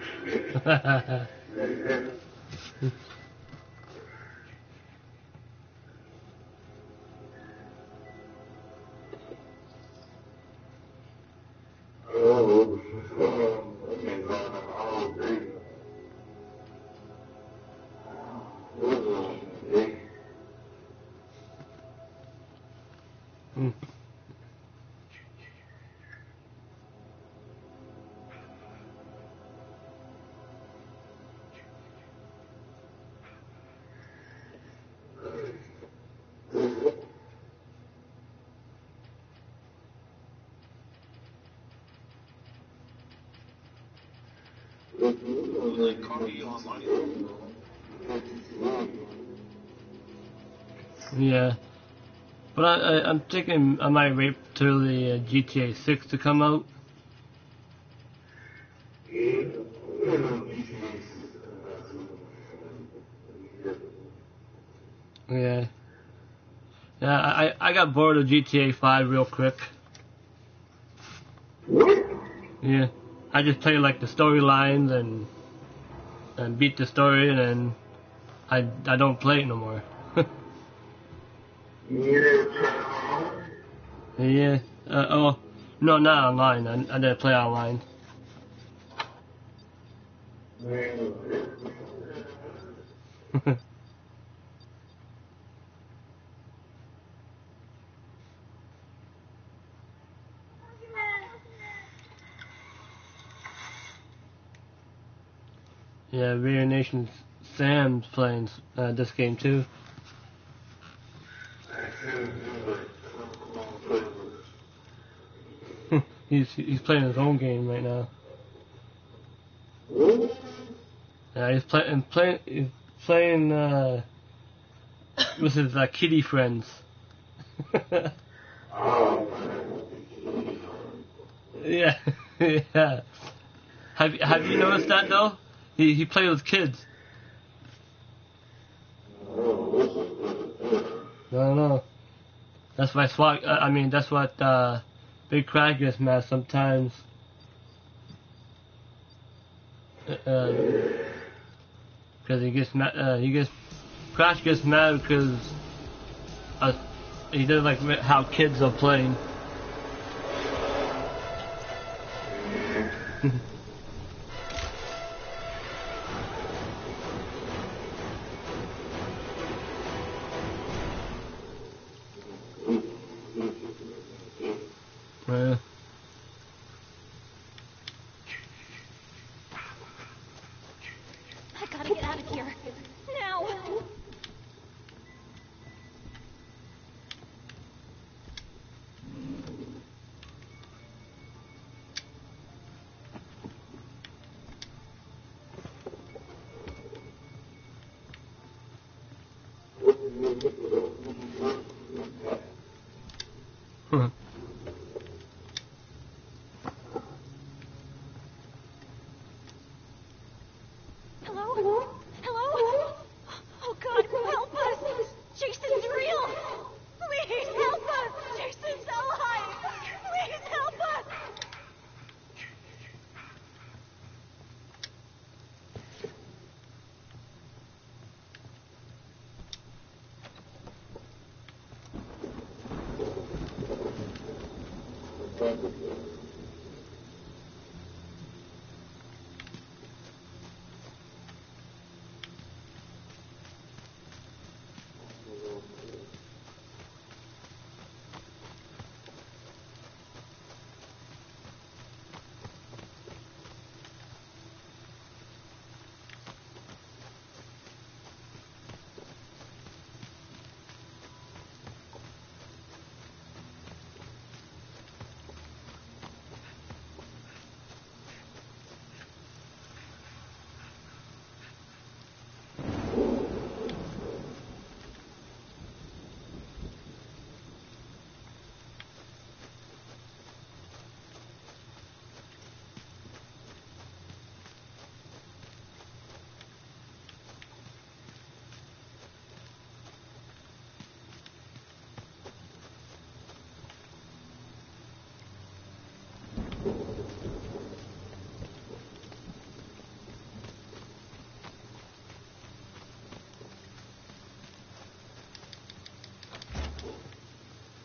Mm. Yeah, but I'm thinking I might wait till the GTA 6 to come out. Yeah. Yeah, I got bored of GTA 5 real quick. Yeah. I just play like the storylines and beat the story, and then I don't play it no more. Yeah. Oh, no, not online. I didn't play online. Yeah, Raider Nation Sam's playing this game too. he's playing his own game right now. Yeah, he's playing with his kitty friends. Yeah, yeah. Have you noticed that though? He plays with kids. No. That's why SWAT. I mean, that's what Big Crack gets mad sometimes. Because he gets mad. Crash gets mad because he doesn't like how kids are playing. I gotta get out of here. Now! Hello? Hello? Oh God, help us! Jason's real! Please help us! Jason's alive! Please help us!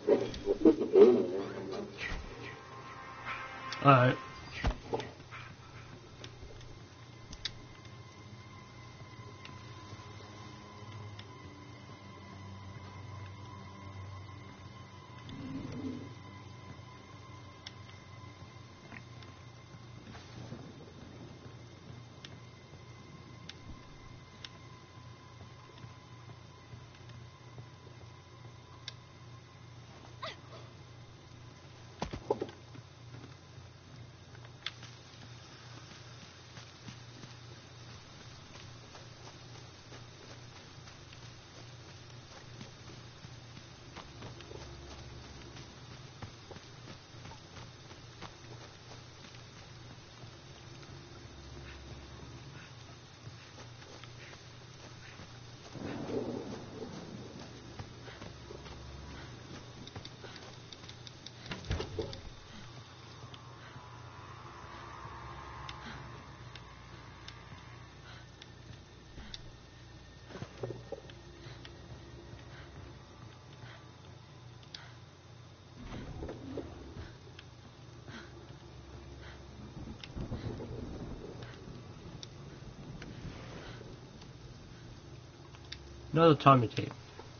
Alright. Another timing tape.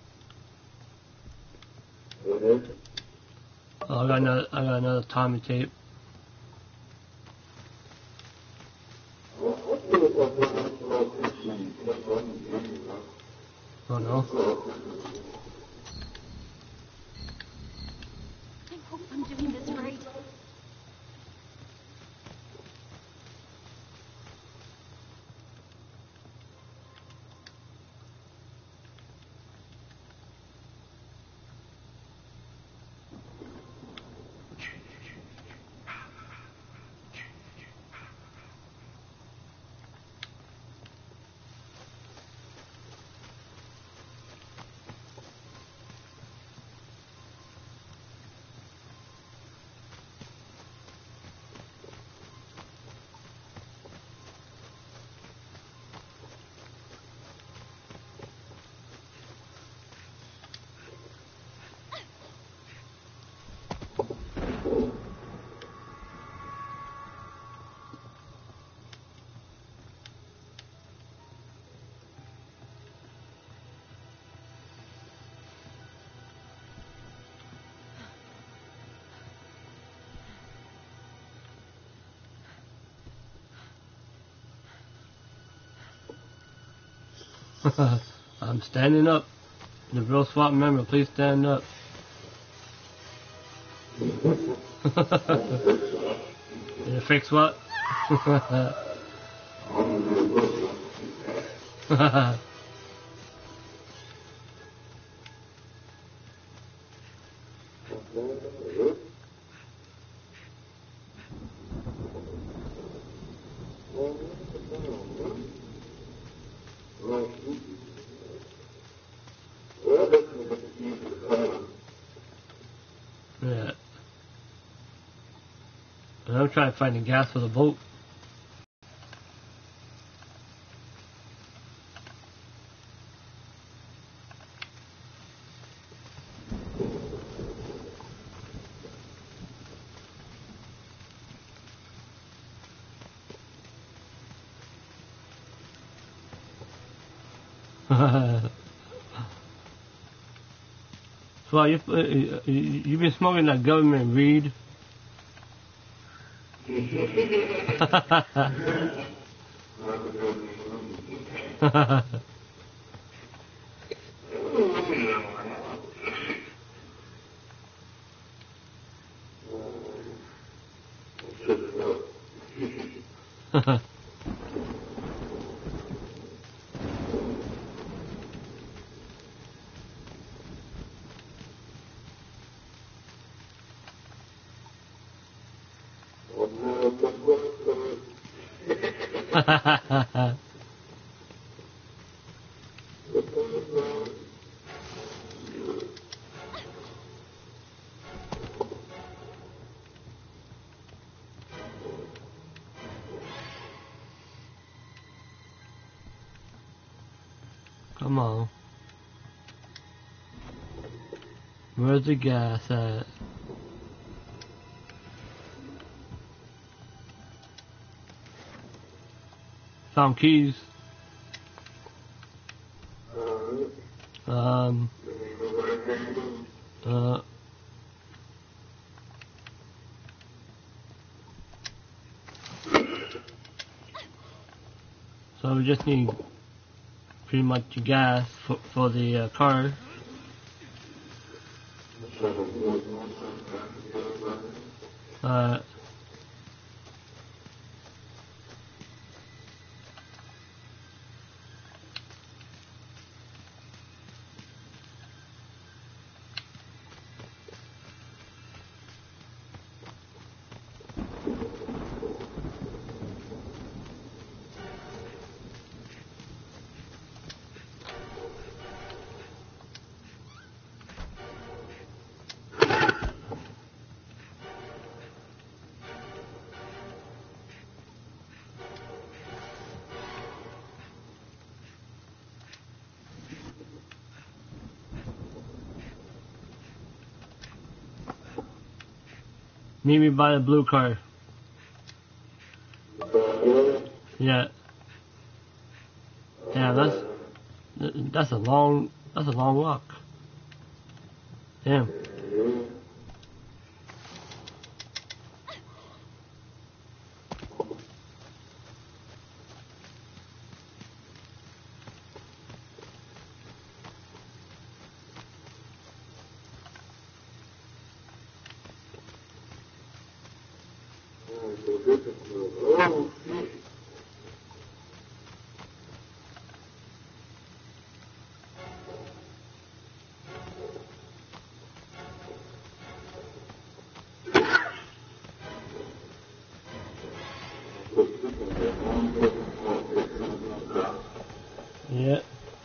Oh, I got another timing tape. Oh no. I hope I'm doing this right. I'm standing up. The real SWAT member, please stand up. The fake SWAT. Yeah. And I'm trying to find the gas for the boat. So you been smoking that government weed? Come on. Where's the gas at? Found keys. Uh, so we just need pretty much gas for the car. Meet me by the blue car. Yeah. Yeah, that's a long walk. Damn. Yeah.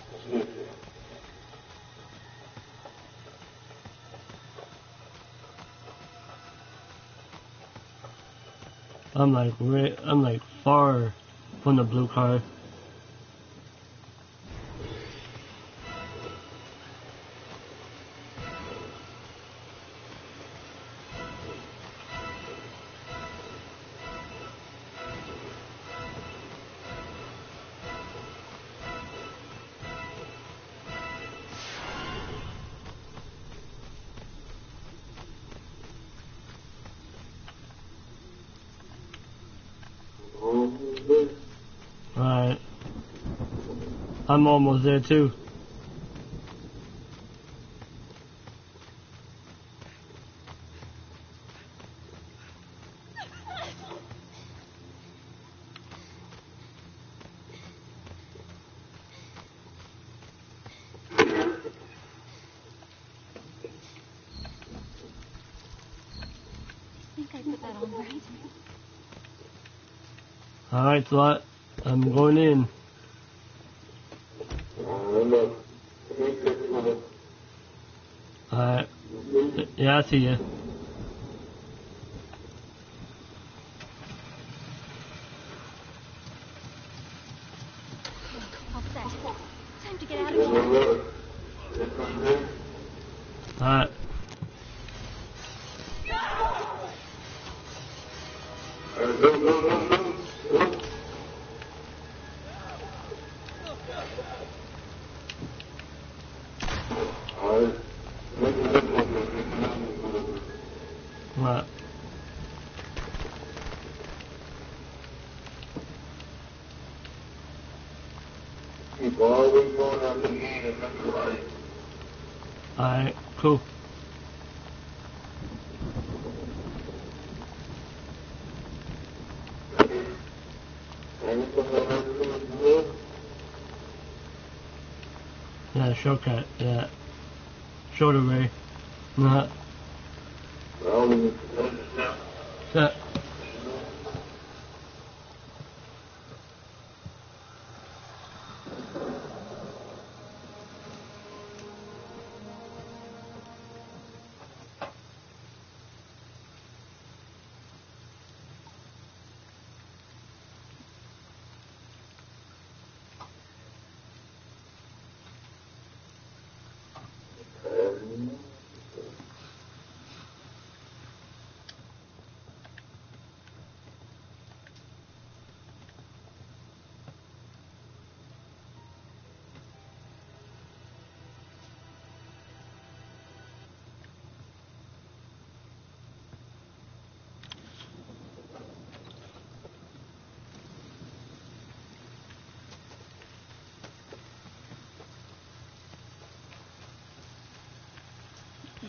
I'm like far from the blue car. Alright. I'm almost there too. I think I put that on right. Alright, SWAT. I'm going in. Alright. Yeah, I see you. All set. Time to get out of here. Alright. What? Keep always going out the gate and make it right. Alright, cool. Yeah, shortcut, yeah. Shoulder ray. Uh-huh. Yeah.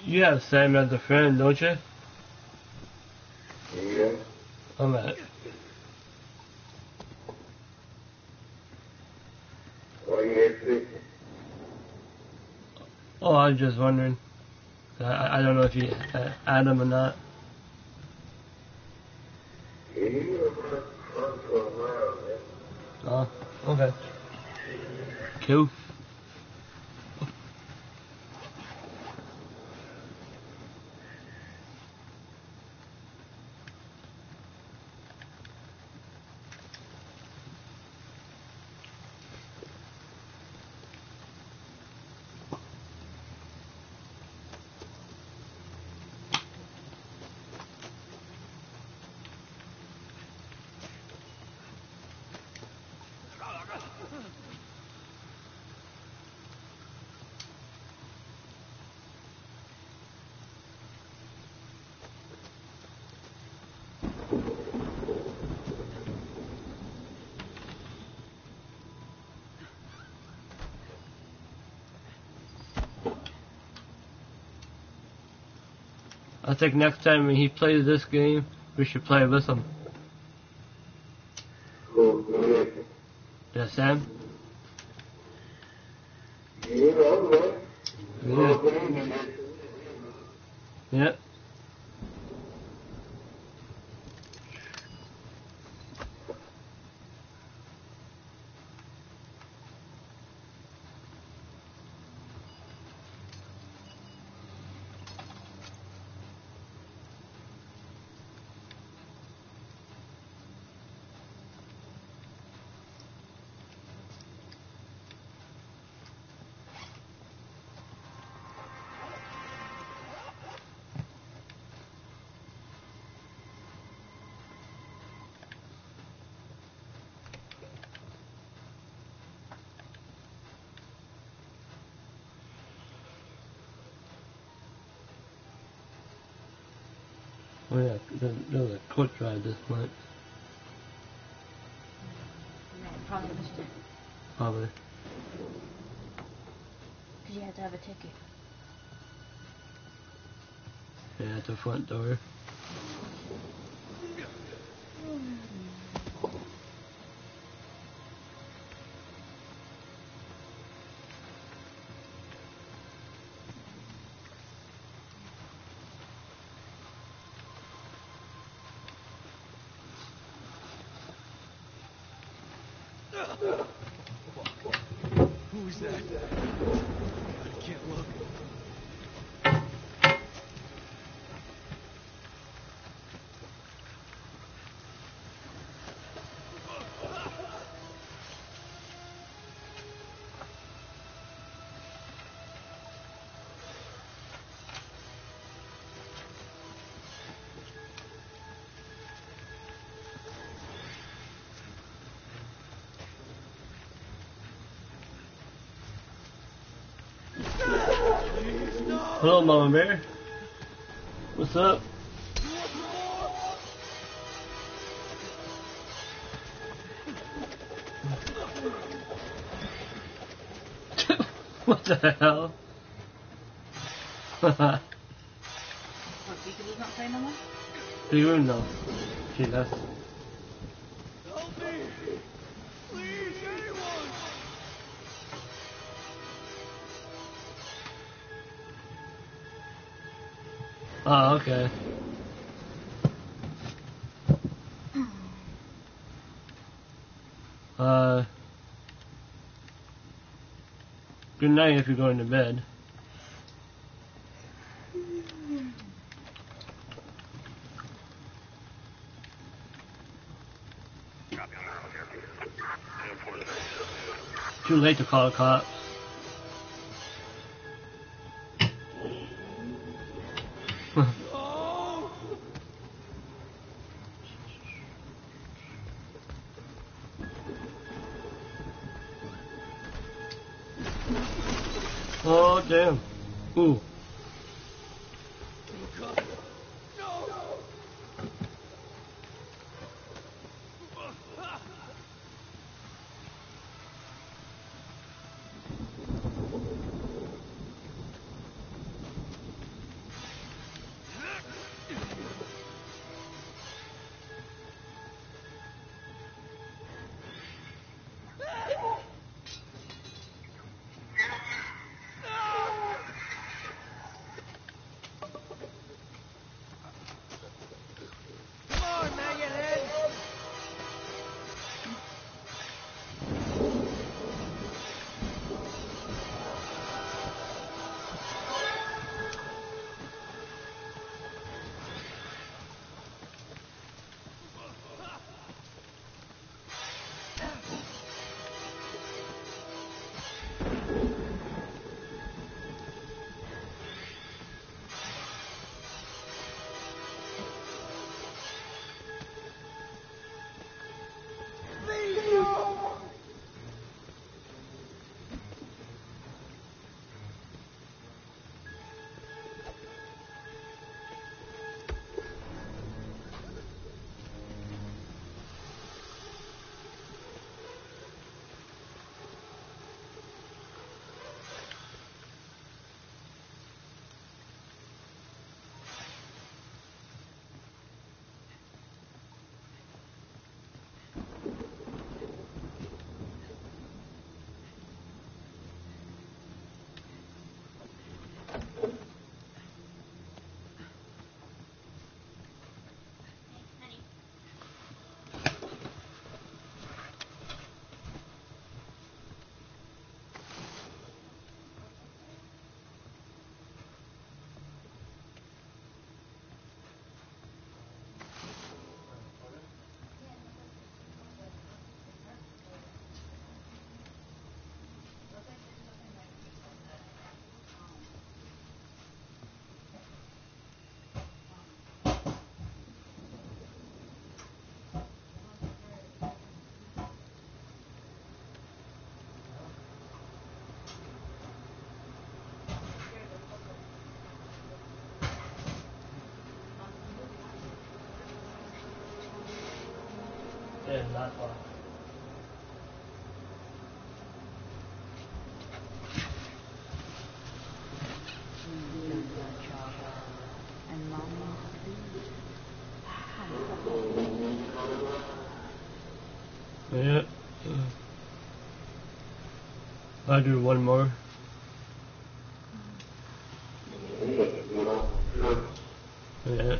You have Sam as a friend, don't you? Yeah. I'm at. Why you asking? Oh, I was just wondering. I don't know if you add him or not. Yeah, you were fun for a while, man. Oh, okay. Cool. I think next time when he plays this game, we should play with him. Cool. Yeah, Sam? You know, man. Yeah. Yeah. Oh yeah, there was a quick drive this month, Yeah, probably missed it. probably. Because you had to have a ticket. Yeah, at the front door. Who's that? I can't look. Hello, Mama Bear. What's up? What the hell? What, Peekaboo's not playing no more? Do you even know? She left. Help me! Please, anyone! Oh, okay. Good night if you're going to bed. Copy on our here. 10-4. Too late to call the cops. Oh, damn. Ooh. Yeah, not far. You've done your job. And Mommy's pleased. Yeah. I'll do one more. Yeah.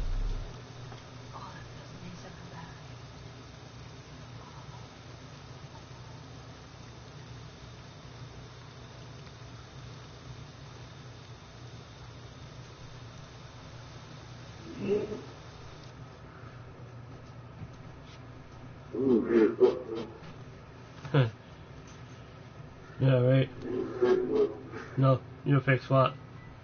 Yeah, right. No, you're a fake swat.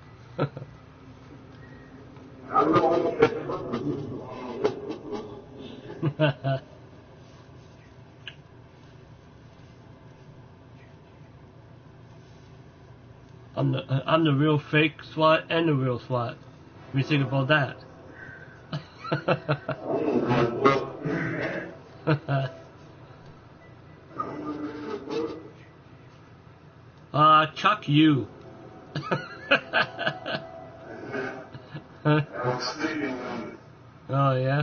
I'm the real fake SWAT and the real SWAT. What do you think about that? Chuck you. Oh yeah.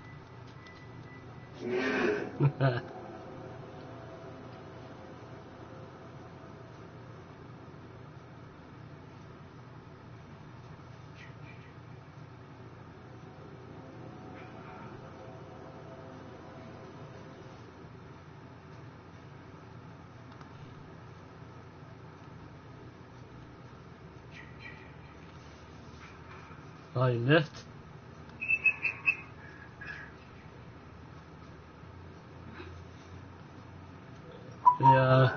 Oh, you missed? Yeah.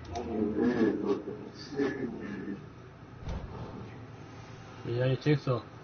Yeah, you think so?